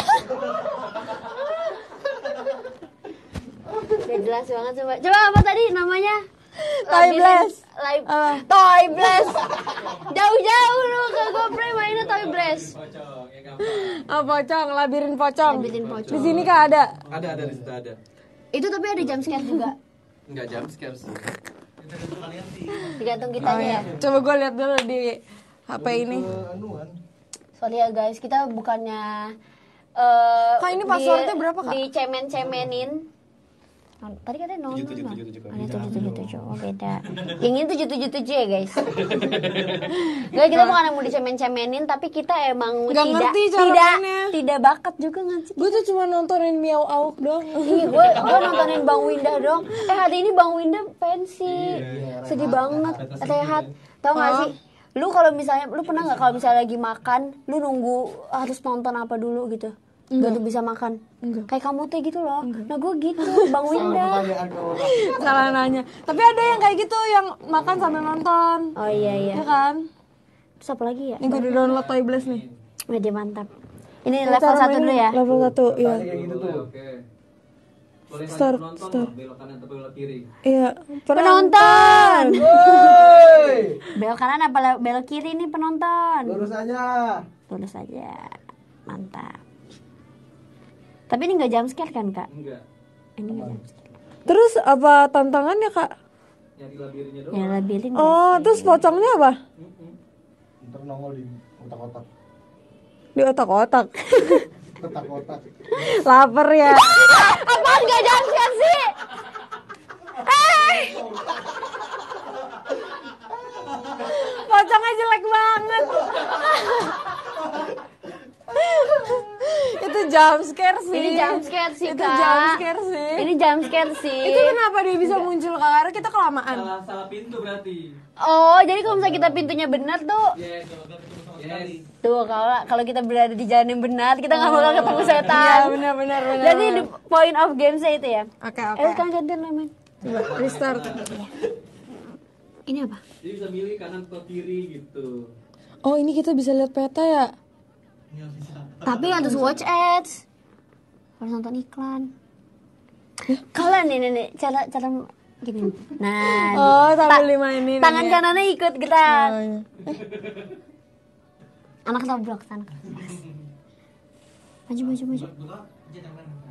Udah jelas banget coba. Coba apa tadi namanya? Toy Blast. Live. Apa? Toy Blast. Jauh-jauh lu ke GoPro mainnya Toy Blast. Pocong, yang gampang. Oh pocong, labirin pocong. Labirin pocong. Di sini kak ada. Ada, ada di situ ada. Itu tapi ada jump scare juga. Enggak jump scare sih. Kita gantung kalian sih. Tergantung Oh, kitanya iya. ya. Coba gue lihat dulu di H P ini. Ke anuan. Soalnya guys, kita bukannya eh Kak, ini di- passwordnya berapa, Kak? Dicemen-cemenin. Tadi katanya nol. tujuh tujuh tujuh, Kak. Ada tujuh tujuh tujuh. Oh beda. Yang ini tujuh tujuh tujuh ya guys. Guys, kita bukan mau dicemen-cemenin, tapi kita emang Nggak tidak ngerti cara tidak mainnya. tidak bakat juga nggak sih? Gue tuh cuma nontonin Miao Auk doang. Iya, gue gue nontonin Bang Windah dong. Eh hari ini Bang Windah pensi, sedih banget, rehat. Tau gak Oh. sih? Lu kalau misalnya, lu pernah nggak kalau misalnya lagi makan, lu nunggu harus nonton apa dulu gitu? Baru bisa makan. Enggak. Kayak kamu teh gitu loh. Nah gue gitu, Bang Windah. Pertanyaan ke orang. Salah nanya. Tapi ada yang kayak gitu yang makan sambil nonton. Oh iya iya. Ya kan? Terus apa lagi ya? Ini gue udah download Toy Blast nih. Media mantap. Ini Cara level satu mainnya dulu ya. Level satu, iya. Kayak gitu tuh. Oke. Boleh Start, lanjut nonton start. nggak? Belok kanan atau belok kiri? Iya. Penonton. Woi, Belok kanan apa le- belok kiri nih penonton? lurus aja. Lurus aja. Mantap. Tapi ini nggak jump scare kan kak? Enggak. Ini nggak jump scare. Terus apa tantangannya kak? Yang di labirinnya doang. Ya labirin. Oh, terus pocongnya apa? Ntar nongol di kotak-kotak. Di otak-otak. Kotak-kotak. Laper ya. Apaan nggak jump scare sih? Eh, Pocongnya jelek banget. Itu jump scare sih. ini jump scare sih Itu kak. jump scare sih. Ini jump scare sih. Itu kenapa dia bisa muncul kak? Karena kita kelamaan. Salah salah pintu berarti. Oh, jadi kalau misalnya kita pintunya benar tuh, Yes. Yes. tuh kalau kalau kita berada di jalan yang benar, kita nggak bakal ketemu setan. Iya benar benar benar. Jadi the point of game saya itu ya. Oke oke. Eh, sekarang gantian lah, men. Coba restart. Ini apa? Jadi bisa milih kanan atau kiri gitu. Oh ini kita bisa lihat peta ya? Tapi harus watch ads. Harus nonton iklan. Kalau nih, nih, nih, cara cara gini. Nah, Oh ta- sambil dimainin. tangan ini ya. kanannya ikut gerak. Oh, iya. Anak toblok sana. Maju maju maju. Buka, pencet yang mana?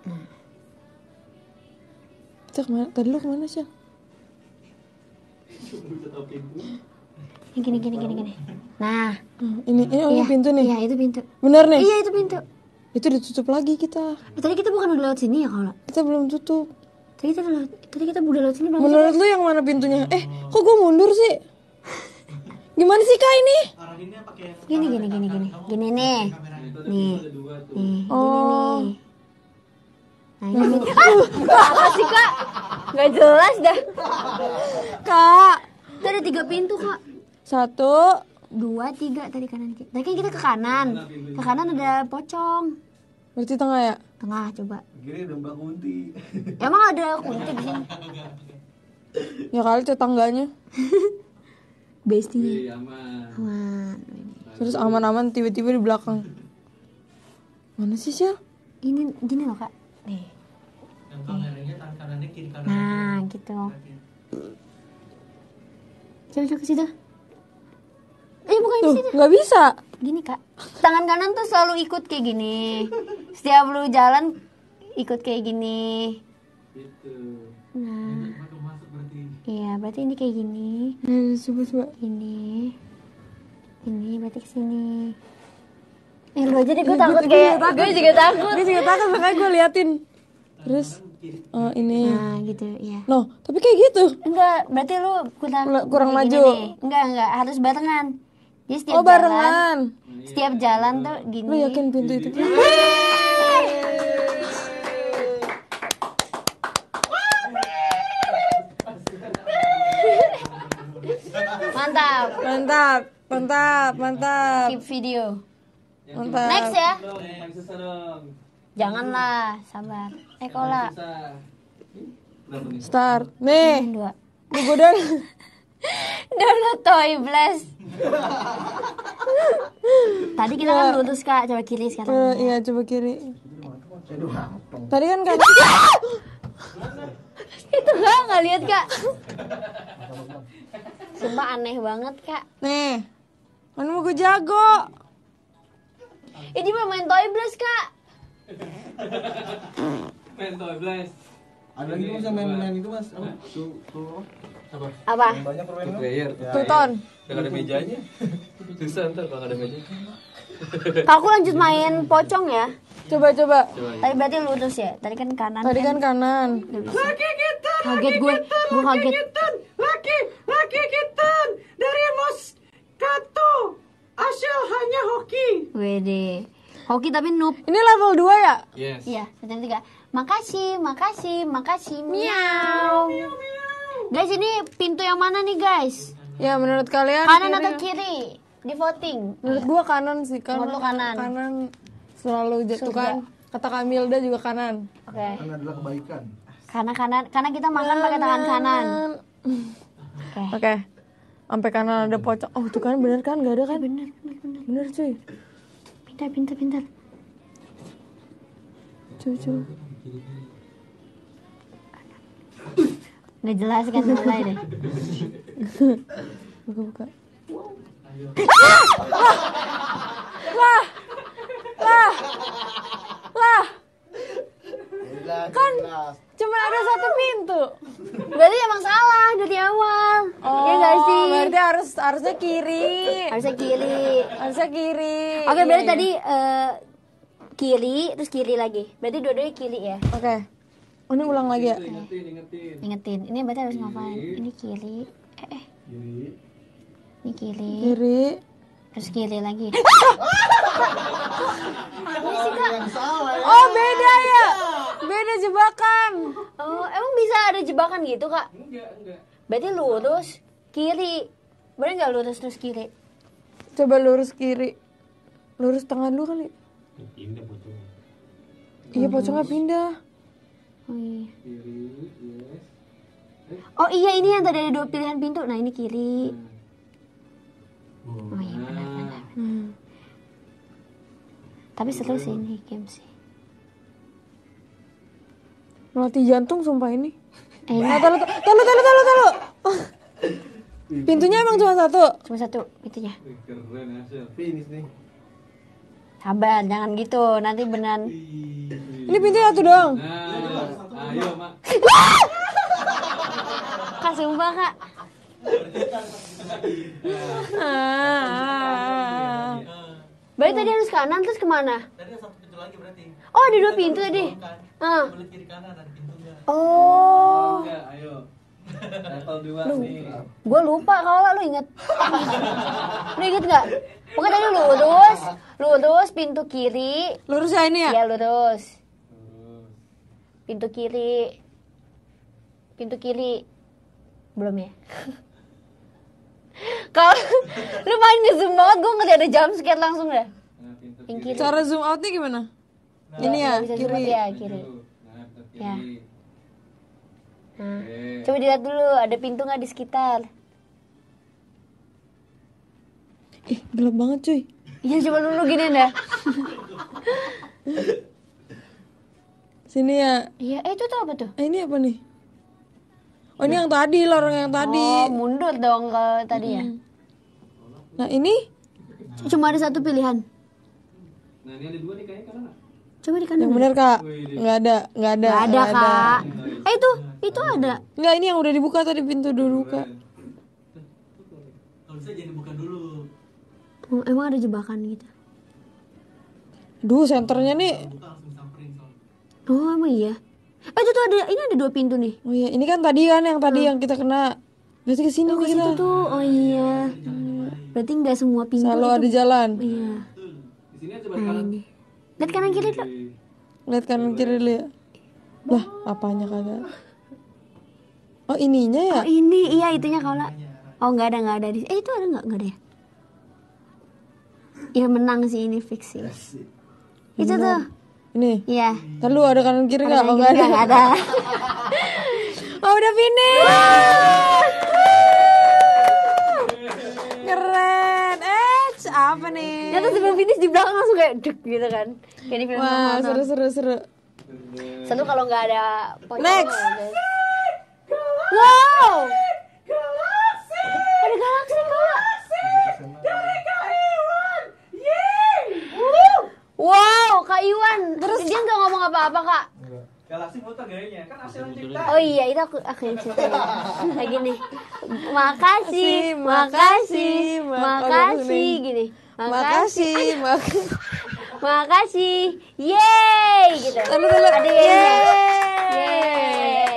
Cek kemana? Tadi lu kemana sih? Bisa tahu pintu. Yang gini gini gini gini. Nah, Hmm, ini ini oh, ini iya, pintu nih. Iya, itu pintu. Bener nih. Iya, itu pintu. Itu ditutup lagi kita. Eh, tadi kita bukan udah lewat sini ya kalau? Kita belum tutup. Tadi kita udah, tadi kita udah lewat sini belum? sih? Menurut lu yang mana pintunya? Eh, kok gue mundur sih? Gimana sih kak ini? Arahinnya pakai Gini gini gini gini. Gini nih. kamera. Nah, itu ada Nih. pintu ada dua tuh. Nih, Oh. gini nih. Nah, ini pintu. Ah, apa sih, Kak? Gak jelas dah. Kak. Itu ada tiga pintu, Kak. Satu. Dua, tiga tadi kanan kiri. Tadi kan kita ke kanan. Ke kanan ada pocong. Berarti tengah ya? Tengah coba. Gini ada Mbak Kunti. Emang ada kunci di sini? Ya kali tetangganya. Bestie. Iya, aman. Aman. Terus aman-aman tiba-tiba di belakang. Mana sih, Syel? Ini gini loh kak. Nih. Yang kameranya tangan kanannya kiri kanan. Nah gitu. Coba coba ke situ. Eh bukan di Tuh, situ. nggak bisa. Gini kak. Tangan kanan tuh selalu ikut kayak gini. Setiap lu jalan ikut kayak gini. Gitu. Nah. Masuk masuk berarti. Iya berarti ini kayak gini. Nah, coba coba. Ini. Ini berarti kesini. Eh lu aja deh gue Ih, takut gue- gue kayak. juga takut. Gue juga takut. Gue juga takut makanya gue liatin. Terus, oh ini. Nah gitu ya. Loh, tapi kayak gitu. Enggak, berarti lu kurang Lu- kurang kayak gini maju. nih. Enggak, enggak, harus barengan. Jadi setiap Oh, jalan, barengan. setiap jalan tuh gini. Lu yakin pintu itu? Mantap. Mantap, mantap, mantap. Keep video. Mantap. Next ya. Dong, yang susah dong. Janganlah, sabar. Eh kola. Susah. Berapa nih? Start. Nih, Yang dua. lu gue Download Toy Blast. Tadi kita kan lurus kak, coba kiri sekarang. Eh, iya coba kiri. Aduh, apa? Tadi kan kan. Itu kak nggak lihat kak. Sumpah aneh banget kak. Nih, mana mau gue jago? Ini mah main Toy Blast kak. Main Toy Blast. Ada lagi mas yang main-main itu mas. Apa? Tuh, tuh. Apa? Apa? Yang banyak permainan. Two player. Tuton. Yang ada mejanya. Susah ntar kalau nggak ada meja. Kak, aku lanjut main pocong ya. Coba coba. Coba. Tadi berarti lurus ya. Tadi kan kanan. Tadi kan kanan. Laki kita, Kaget gue, gue kaget. kita, laki, laki kita dari Moskato. Asal hanya hoki. Wede. Hoki tapi noob. Ini level dua ya? Yes. Iya, satu tiga. Makasih, makasih, makasih. Miau. Guys, ini pintu yang mana nih guys? Ya menurut kalian Kanan kiri- atau kiri? Di voting. Menurut gua kanan sih kan. Menurut lu kanan. Kanan selalu jatuh kan. Kata Kamilda juga kanan. Oke. Kan adalah kebaikan. Karena kanan, karena kita makan pakai tangan kanan. Oke. Oke. Sampai kanan ada pocong. Oh, tuh kan bener kan? Gak ada kan? Bener, bener, bener. Bener cuy. Pintar, pintar, pintar. Cuy, cuy. Nggak jelas kan mulai deh. Buka, buka. Lah! Lah! Lah! Kan Cuma ada satu pintu. Berarti emang salah dari awal. Oh, Iya nggak sih? berarti harus harusnya kiri. Harusnya kiri. Harusnya kiri. Oke, Iya, berarti iya. tadi eh, kiri, terus kiri lagi. Berarti dua-duanya kiri ya. Oke. Oh, ini ulang lagi ya? Ingetin, ingetin. Ingetin. Ini berarti harus ngapain? Ini kiri. Eh, eh. Kiri. Ini kiri. Kiri. Terus kiri lagi. Yang salah ya. Oh, beda ya? Beda jebakan. Oh, emang bisa ada jebakan gitu, Kak? Enggak, enggak. Berarti lurus kiri. Boleh nggak lurus terus kiri? Coba lurus kiri. Lurus tangan dulu kali. Pindah pocong. Iya, pocongnya pindah. Oh iya. Kiri, yes. Oh iya, ini yang tadi ada dua pilihan pintu. Nah, ini kiri. Oh iya, benar, benar. Hmm. Tapi seru sih ini game sih. Melatih jantung sumpah ini. Eh, Ah, taruh, taruh, taruh, taruh, taruh. Pintunya emang cuma satu. cuma satu itunya. Wih, keren hasil. Finish nih. Sabar, jangan gitu. Nanti beneran. Ini pintunya satu doang. Nah, ayo, Mak. Kak, sumpah, Kak. Ah. Berarti tadi harus kanan, terus kemana? Tadi ada satu pintu lagi berarti. Oh, ada dua pintu tadi. Ah. Boleh kiri kanan ada pintunya. Oh. Enggak, ayo. Level dua nih. Gue lupa kalau lu inget. Lu inget gak? Pokoknya tadi lurus, lurus pintu kiri. Lurus ya ini ya? Ya lurus. Pintu kiri. Pintu kiri. Belum ya? Kalau lu main nge-zoom banget, gue ngeliat ada jump scare langsung dah. Nah, pintu Yang kiri. Cara zoom outnya gimana? Ini ya, Nggak bisa zoom out kiri. ya, kiri. Nah, pintu Ya. kiri. Nah, Oke. coba dilihat dulu ada pintu nggak di sekitar. Ih, gelap banget cuy. Iya, coba dulu gini dah. Sini ya. Iya, eh itu tuh apa tuh? Eh, ini apa nih? Oh, ini yang tadi, lorong yang tadi. Oh, mundur dong ke tadi ya. Nah, ini Cuma ada satu pilihan. Nah, ini ada dua nih kayaknya karena. Coba di kanan. yang benar, Kak. Nggak ada, nggak ada. Nggak ada, nggak Kak. Eh itu, itu ada. Nggak, ini yang udah dibuka tadi, pintu udah dibuka. Kalau bisa jangan dibuka dulu. Oh, emang ada jebakan gitu. Duh, senternya nih. Buka langsung samperin soalnya. Oh, emang iya. Eh itu tuh ada, ini ada dua pintu nih. Oh iya, ini kan tadi kan yang tadi yang kita kena. Berarti ke sini Oh, ke nih kita. situ tuh. Oh iya. Berarti nggak semua pintu Selalu itu. ada jalan. Iya. Di sini aja Nah, kanan. ini. Lihat kanan kiri dulu. Lihat kanan kiri dulu ya. Lah, apanya kagak? Oh, ininya ya? Oh ini, iya itunya kalau. Oh nggak ada, nggak ada di. Eh itu ada nggak? Nggak ada ya? Ya menang sih ini fix sih. Itu tuh. Ini. Iya. Ntar lu ada kanan kiri nggak? Oh, Nggak nggak ada. nggak ada. Oh, udah finish. Keren. Eh, apa nih? Ternyata sebelum finish di belakang langsung kayak dek gitu kan. Kayak di film Wah, horor. seru seru seru. Seru kalau nggak ada pocong. Next. Wow. Galaksi. Ada galaksi kak. Dari Kak Iwan. Yeay. Wow, Kak Iwan. Terus dia nggak ngomong apa-apa kak. Galaksi motor gayanya kan asal yang cipta. Oh iya, itu aku aku yang cerita. Kayak gini. Makasih, makasih, makasih gini. Makasih, makasih. Makasih. Yeay gitu. Lalu dulu. Ada yeay. Yeay.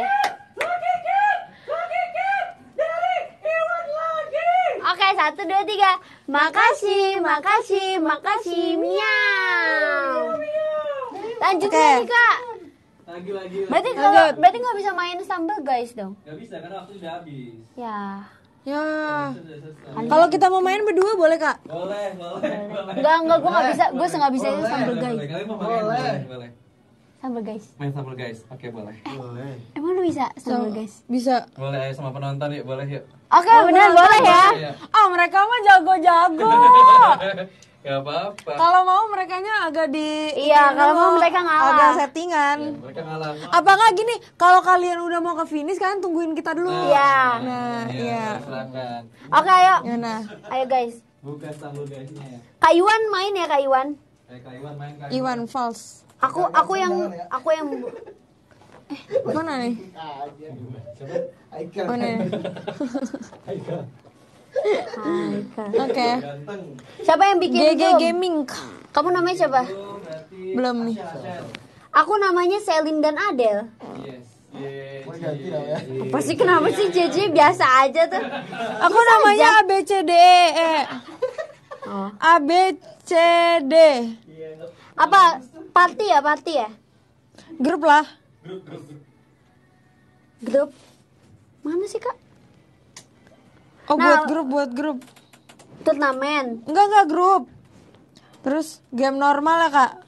Oke, satu, dua, tiga. Makasih, makasih, makasih. Miau. Lanjut Oke. lagi kak. Lagi lagi. Berarti kalau berarti nggak bisa main stumble guys dong? Gak bisa karena waktu sudah habis. Ya. Ya. Sudah selesai. Kalau kita mau main berdua boleh, Kak? Boleh, boleh, boleh. Enggak, enggak, gue nggak bisa, gue nggak bisa itu stumble Boleh, guys. kalian mau main? Boleh, boleh. Stumble guys. Main sambal guys. Oke, boleh. Boleh. Emang lu bisa stumble guys? Bisa. Boleh ayo sama penonton yuk, boleh yuk. Oke, benar boleh ya. Iya. Ah, mereka mah jago-jago. Gak apa-apa. Kalau mau merekanya agak di Iya, ini kalau dulu, mau mereka ngalah. Agak settingan. Mereka ngalah. Apa nggak gini? Kalau kalian udah mau ke finish, kalian tungguin kita dulu. Iya. Nah, iya. Silakan. Oke, ayo. Ya, nah. Ayo guys. Bukan sambal guysnya ya. Kak Iwan main ya, Kak Iwan. Eh, Kak Iwan main Kak. Iwan Fals. Aku aku yang aku yang Mana nih? Aikal. Mana nih? Aikal. Hai, Kak. Oke. Ganteng. Siapa yang bikin G G Zoom? Gaming. Kamu namanya siapa? Oh, berarti Belum nih. Asyar. Aku namanya Selin dan Adel. Yes. Yes. Mau ganti namanya? Pasti kenapa sih J J biasa aja tuh. Aku namanya A B C D E. Oh. A B C D. Apa? Party ya, party ya? Grup lah. Grup, grup, grup. Grup. Mana sih, Kak? Oh, Nah. buat grup, buat grup. Turnamen. Enggak, enggak grup. Terus game normal ya, Kak.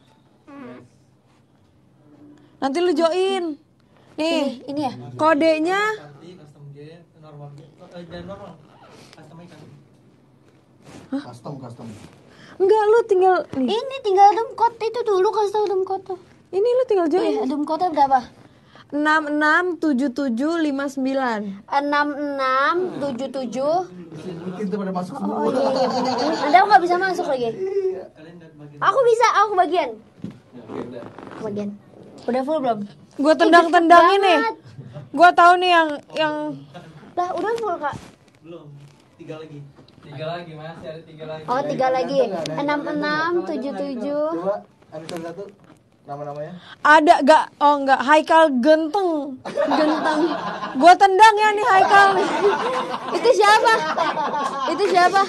Nanti lu join. Nih, Ini, ini ya? kodenya Nanti custom game normal game. Eh, dan normal. Custom aja. Custom, custom. enggak, lu tinggal nih. Ini tinggal dum code itu dulu, kasih tahu dum code tuh. Ini lu tinggal join. Eh, dum code berapa? enam enam tujuh tujuh lima sembilan. enam enam tujuh tujuh. Bikin tuh pada masuk semua. Oh iya iya benar. Nanti aku nggak bisa masuk lagi. Kalian lihat bagian. Aku bisa, aku bagian. Ya, oke, udah. Aku bagian. Udah full belum? Gua tendang-tendang Ih, ini. banget. Gua tahu nih yang yang Lah, udah full, Kak. Belum. Tiga lagi. Tiga lagi masih ada tiga lagi. Oh, tiga lagi. enam enam tujuh tujuh. Coba, ada salah satu nama-namanya. ada gak? Oh enggak, Haikal genteng. Genteng. Gua tendang ya nih Haikal. Itu siapa? Itu siapa?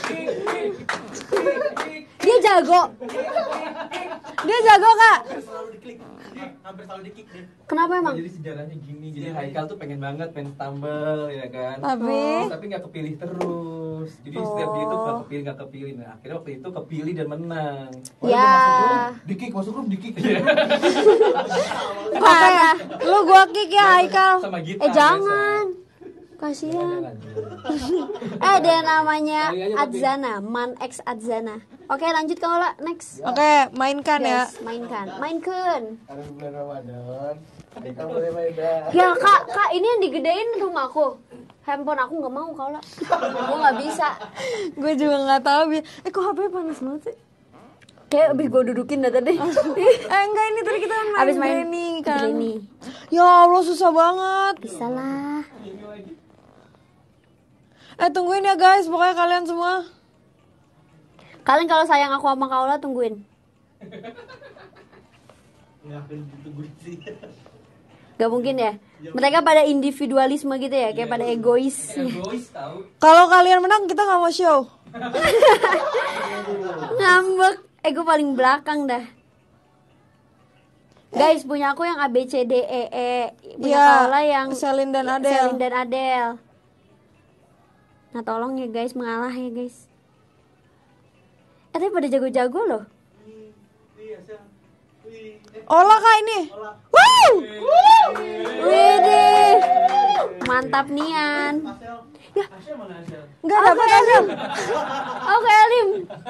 Dia jago. Dia jago, Kak. Selalu diklik. Hampir selalu diklik deh. Kenapa emang? Jadi sejarahnya gini, jadi Haikal tuh pengen banget main stumble ya kan. Tapi- Oh, tapi nggak kepilih terus. Jadi setiap dia tuh nggak kepilih nggak kepilih. Nah akhirnya waktu itu kepilih dan menang. Oh, Ya. udah masuk room, di-kick, masuk room, di-kick. Oke, lu gua kick ya Haikal. Sama Gita. Eh jangan. Kasihan. Eh, ada yang namanya Adzana, Man X Adzana. Oke, lanjut kau lah, next. Oke, mainkan ya. Guys, mainkan, mainkan. Ada bulan Ramadan. Kita boleh main dah. Ya kak, kak ini yang digedein rumahku. Handphone aku nggak mau kau lah. Gue nggak bisa. Gue juga nggak tahu. Bi- Eh kok H P panas banget sih? Kayak abis gue dudukin dah tadi. Eh enggak, ini tadi kita main Abis main Granny kan. Granny. Ya Allah, susah banget. Bisa lah. Eh tungguin ya guys, pokoknya kalian semua. Kalian kalau sayang aku sama kau lah tungguin. Ngapain ditungguin sih? Gak mungkin ya. Mereka pada individualisme gitu ya, kayak pada egois. Egois tahu. Kalau kalian menang kita nggak mau show. Ngambek. Eh gue paling belakang dah. Guys, punya aku yang A B C D E E. Punya Iya, kau lah yang Selin dan Adele. Selin dan Adele. Nah tolong ya guys, mengalah ya guys. Eh tapi pada jago-jago loh. Olah kak ini. Wow. Widih. Mantap nian. Ya, Asya mana Asya? Nggak Oke, dapat Asya. oke Alim.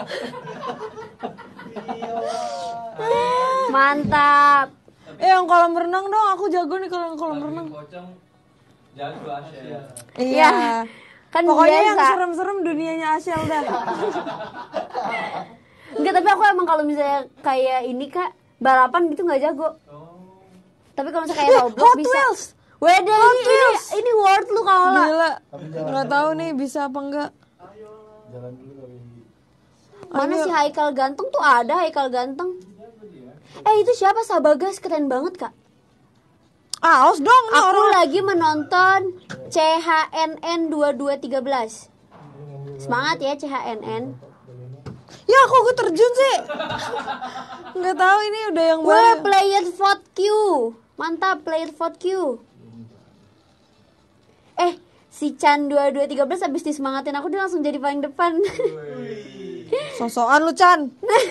Mantap. Eh yang kolam renang dong, aku jago nih kalau yang kolam renang. Pocong jago Asya. Iya. Kan Pokoknya yang biasa. serem-serem dunianya Asyel dah. Enggak, tapi aku emang kalau misalnya kayak ini kak balapan gitu nggak jago. Tapi kalau misalnya kayak Roblox Hot bisa. Wheels. Wede Hot ini, ini Wheels. ini worth lu kalau lah. Gila. Tapi jangan Nggak tahu nih bisa apa enggak. Jalan dulu kali. Mana si Haikal ganteng tuh ada Haikal ganteng. Eh itu siapa Sabagas keren banget kak. Ah, aus dong nih Aku orang. lagi menonton C H N N dua dua tiga belas. Semangat ya C H N N. Ya kok gue terjun sih. Nggak tahu ini udah yang Wah, baru. player vote Q. Mantap, player vote Q. Eh, si Chan dua dua tiga belas habis disemangatin aku dia langsung jadi paling depan. Sosokan lu Chan.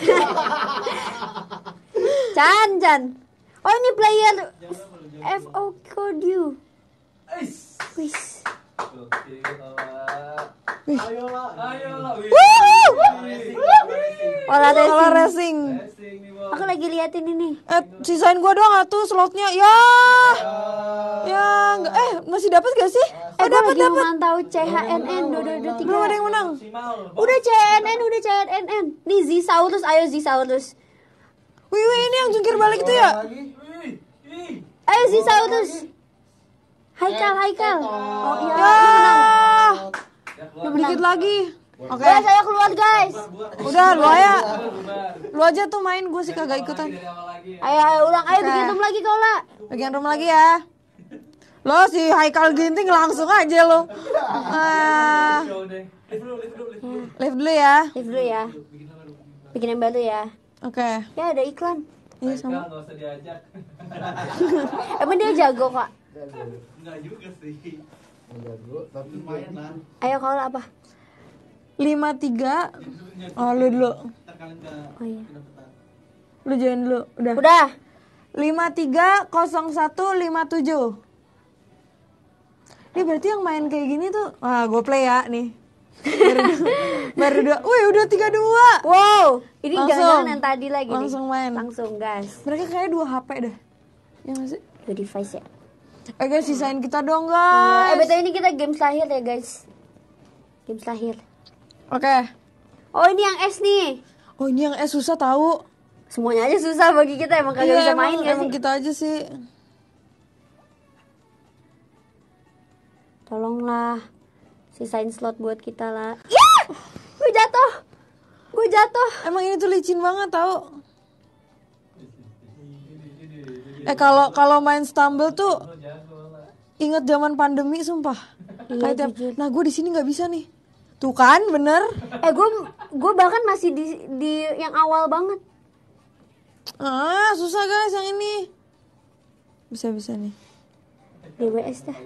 Chan, Chan. Oh, ini player F O code you. Ais. Wis. Oke, Allah. Ayolah. Ayolah. Olah Kalau racing. racing. Racing nih, Bang. Aku lagi liatin ini. Eh, sisain gua doang atuh slotnya. Ya. Ya, enggak eh masih dapat gak sih? Eh, Oh, gue dapat lagi dapat. memantau C H N N dua dua dua tiga. Belum ada yang menang. Maksimal. Udah C H N N, udah C H N N. Nih Zisaurus, ayo Zisaurus. Wih, wih ini yang jungkir balik itu ya? Lagi. Wih, ih. Ayo Zisaurus. Haikal, Haikal. Oh iya, Ya. lu menang. Ya, keluar. Dikit lagi. Oke. Guys, saya keluar guys. Udah lu aja. Bubar. Lu aja tuh main, gue sih kagak ikutan. Dari awal lagi ya. Ayo, ayo ulang, ayo bikin room lagi kau lah. Bagian room lagi ya. Lo si Haikal Ginting langsung aja lo. Ah, Show deh. Lift dulu, lift dulu, lift dulu. live dulu ya. Live dulu ya. Bikin yang baru ya. Oke. Ya ada iklan. Iya sama. Haikal nggak usah diajak. Emang dia jago kak. Enggak juga sih. Enggak dulu, tapi lumayan lah. Ayo kau lah apa? lima tiga. Oh, lu dulu. Ntar kalian ke Oh iya. Lu join dulu. Udah. Udah. lima tiga nol satu lima tujuh. Ini berarti yang main kayak gini tuh. Wah, gue play ya nih. Baru dua. Baru dua. Wih, udah tiga dua. Wow. Ini Langsung. jangan-jangan yang tadi lagi nih. Langsung main. Langsung guys. Mereka kayak dua H P deh. Ya nggak sih? Dua device ya. Eh guys, sisain kita dong Eh guys. betul ini kita games lahir ya guys. Games lahir. Oke. Oh ini yang S nih. Oh ini yang S susah tahu. Semuanya aja susah bagi kita emang kagak Iya, bisa emang, main gak emang sih? kita aja sih. Tolonglah sisain slot buat kita lah. Ya! Gue jatuh. Gue jatuh. Emang ini tuh licin banget tau. Eh kalau kalau main Stumble tuh inget zaman pandemi sumpah. Iya, Kayak tiap, jujur. nah gue di sini nggak bisa nih. Tuh kan bener. Eh gue gue bahkan masih di di yang awal banget. Ah susah guys yang ini. Bisa bisa nih. D W S dah.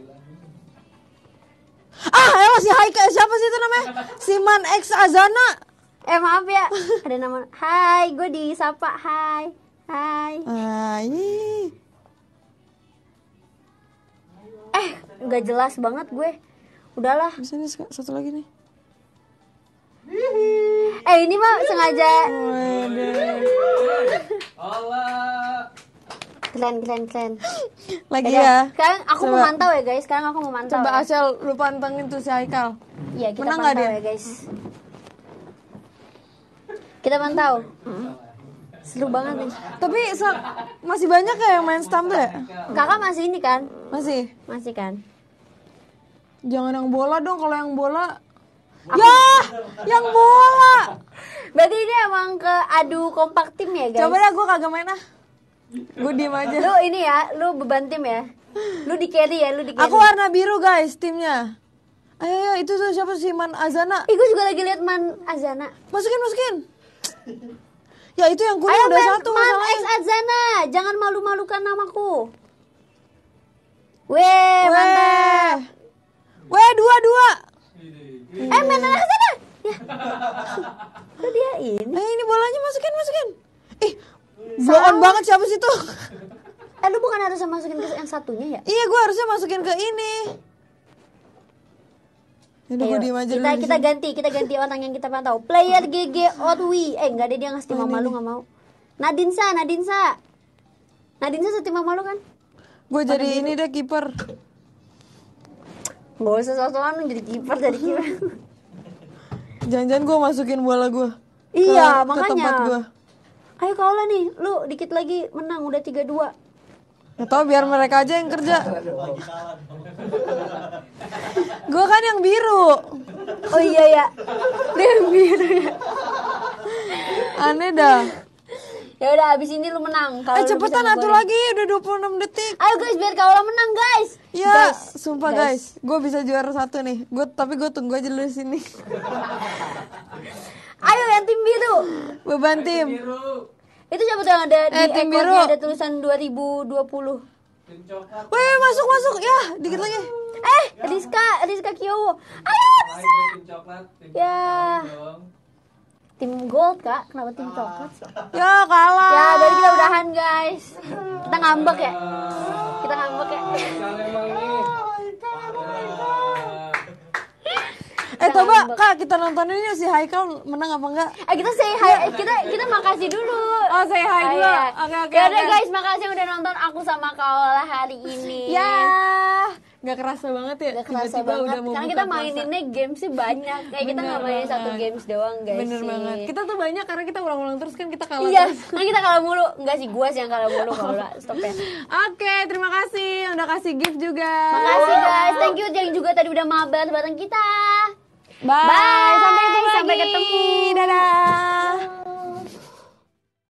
Ah emang si Haikal siapa sih itu namanya? Siman X Azana. Eh maaf ya. Ada nama. Hai, gue disapa. Hai. Hai. Ah ini. Eh, nggak jelas banget gue. Udahlah. Bisa nih Kak, satu lagi nih. Eh ini mah sengaja. Allah. Keren keren keren. Lagi Yaudah, ya. Sekarang aku Coba. mau mantau ya guys. Sekarang aku mau mantau. Coba ya. Acel lu pantengin tuh si Haikal. Iya kita Menang nggak pantau dia? ya guys. Kita pantau. Seru banget nih. Tapi sa- masih banyak ya yang main Stumble ya? Kakak masih ini kan? Masih. Masih kan? Jangan yang bola dong, kalau yang bola. Ya, yang bola. Berarti ini emang ke adu kompak tim ya guys? Coba dah gue kagak main ah. Gue diem aja. Lu ini ya, lu beban tim ya? Lu di carry ya, lu di carry. Aku warna biru guys timnya. Ayo, ayo itu tuh siapa sih Man Azana? Ih, gue juga lagi liat Man Azana. Masukin masukin. Ya itu yang kuning Ayo udah Man, satu Man masalahnya. X Azana, jangan malu-malukan namaku. Weh, mantap. Weh dua dua. Eh, Man X Azana. Ya. Kok dia ini? Eh ini bolanya masukin masukin. Ih, blow on banget siapa sih tuh? Eh, lu bukan harus masukin ke yang satunya ya? Iya gue harusnya masukin ke ini. Ini gue Ayo, diem aja kita dulu di kita sini. ganti, kita ganti orang yang kita pantau. Player G G Otwi. Eh, enggak deh dia ngasih tim Oh, mama ini lu nih. enggak mau. Nadinsa, Nadinsa. Nadinsa setim mama lu kan? Gue jadi ini deh kiper. Gak usah sok-sokan lu jadi kiper jadi kiper. Jangan-jangan gue masukin bola gue. Iya, ke makanya. tempat gue. Ayo kaulah nih, lu dikit lagi menang udah tiga dua. Gak tau biar mereka aja yang kerja. Gue kan yang biru. Oh iya ya. Dia yang biru ya. Aneh dah. Ya udah abis ini lu menang. Kalau Eh lu cepetan bisa atuh ngegolin. lagi udah dua puluh enam detik. Ayo guys, biar kaulah menang guys. Ya, Guys, sumpah guys, gue bisa juara satu nih. Gue tapi gue tunggu aja dulu sini. Ayo yang tim biru. Beban tim. Biru. Itu siapa tuh yang ada di Eh, tim ekornya biru. ada tulisan dua ribu dua puluh. Tim coklat. Weh masuk masuk ya, dikit lagi. Eh, Rizka, Rizka Kiowo. Ayo. Hai gue tim coklat. Tim Ya. coklat dong. Tim gold, Kak. Kenapa tim coklat sih? Ya kalah. Ya, dari kita udahan, guys. Kita ngambek ya. Kita ngambek ya. Kan emang nih. Eh coba kak kita nontonin yuk si Haikal menang apa enggak? Eh, kita say hi, eh, kita kita makasih dulu. Oh say hi dulu. iya. Oke oke. Ya udah oke. guys, makasih udah nonton aku sama Kaola hari ini. Ya, nggak kerasa banget ya. Gak kerasa Tiba-tiba banget, udah mau karena buka kita puasa. maininnya games sih banyak. Kayak kita Bener nggak mainin satu banget. games doang guys Bener sih. banget. Kita tuh banyak karena kita ulang-ulang terus kan kita kalah. Iya, terus. kan kita kalah mulu. Enggak sih, gua sih yang kalah mulu Kaola. Stop ya. Oke, terima kasih yang udah kasih gift juga. Makasih guys, thank you yang juga tadi udah mabar bareng kita. Bye. Bye, Sampai ketemu sampai lagi. ketemu. Dadah.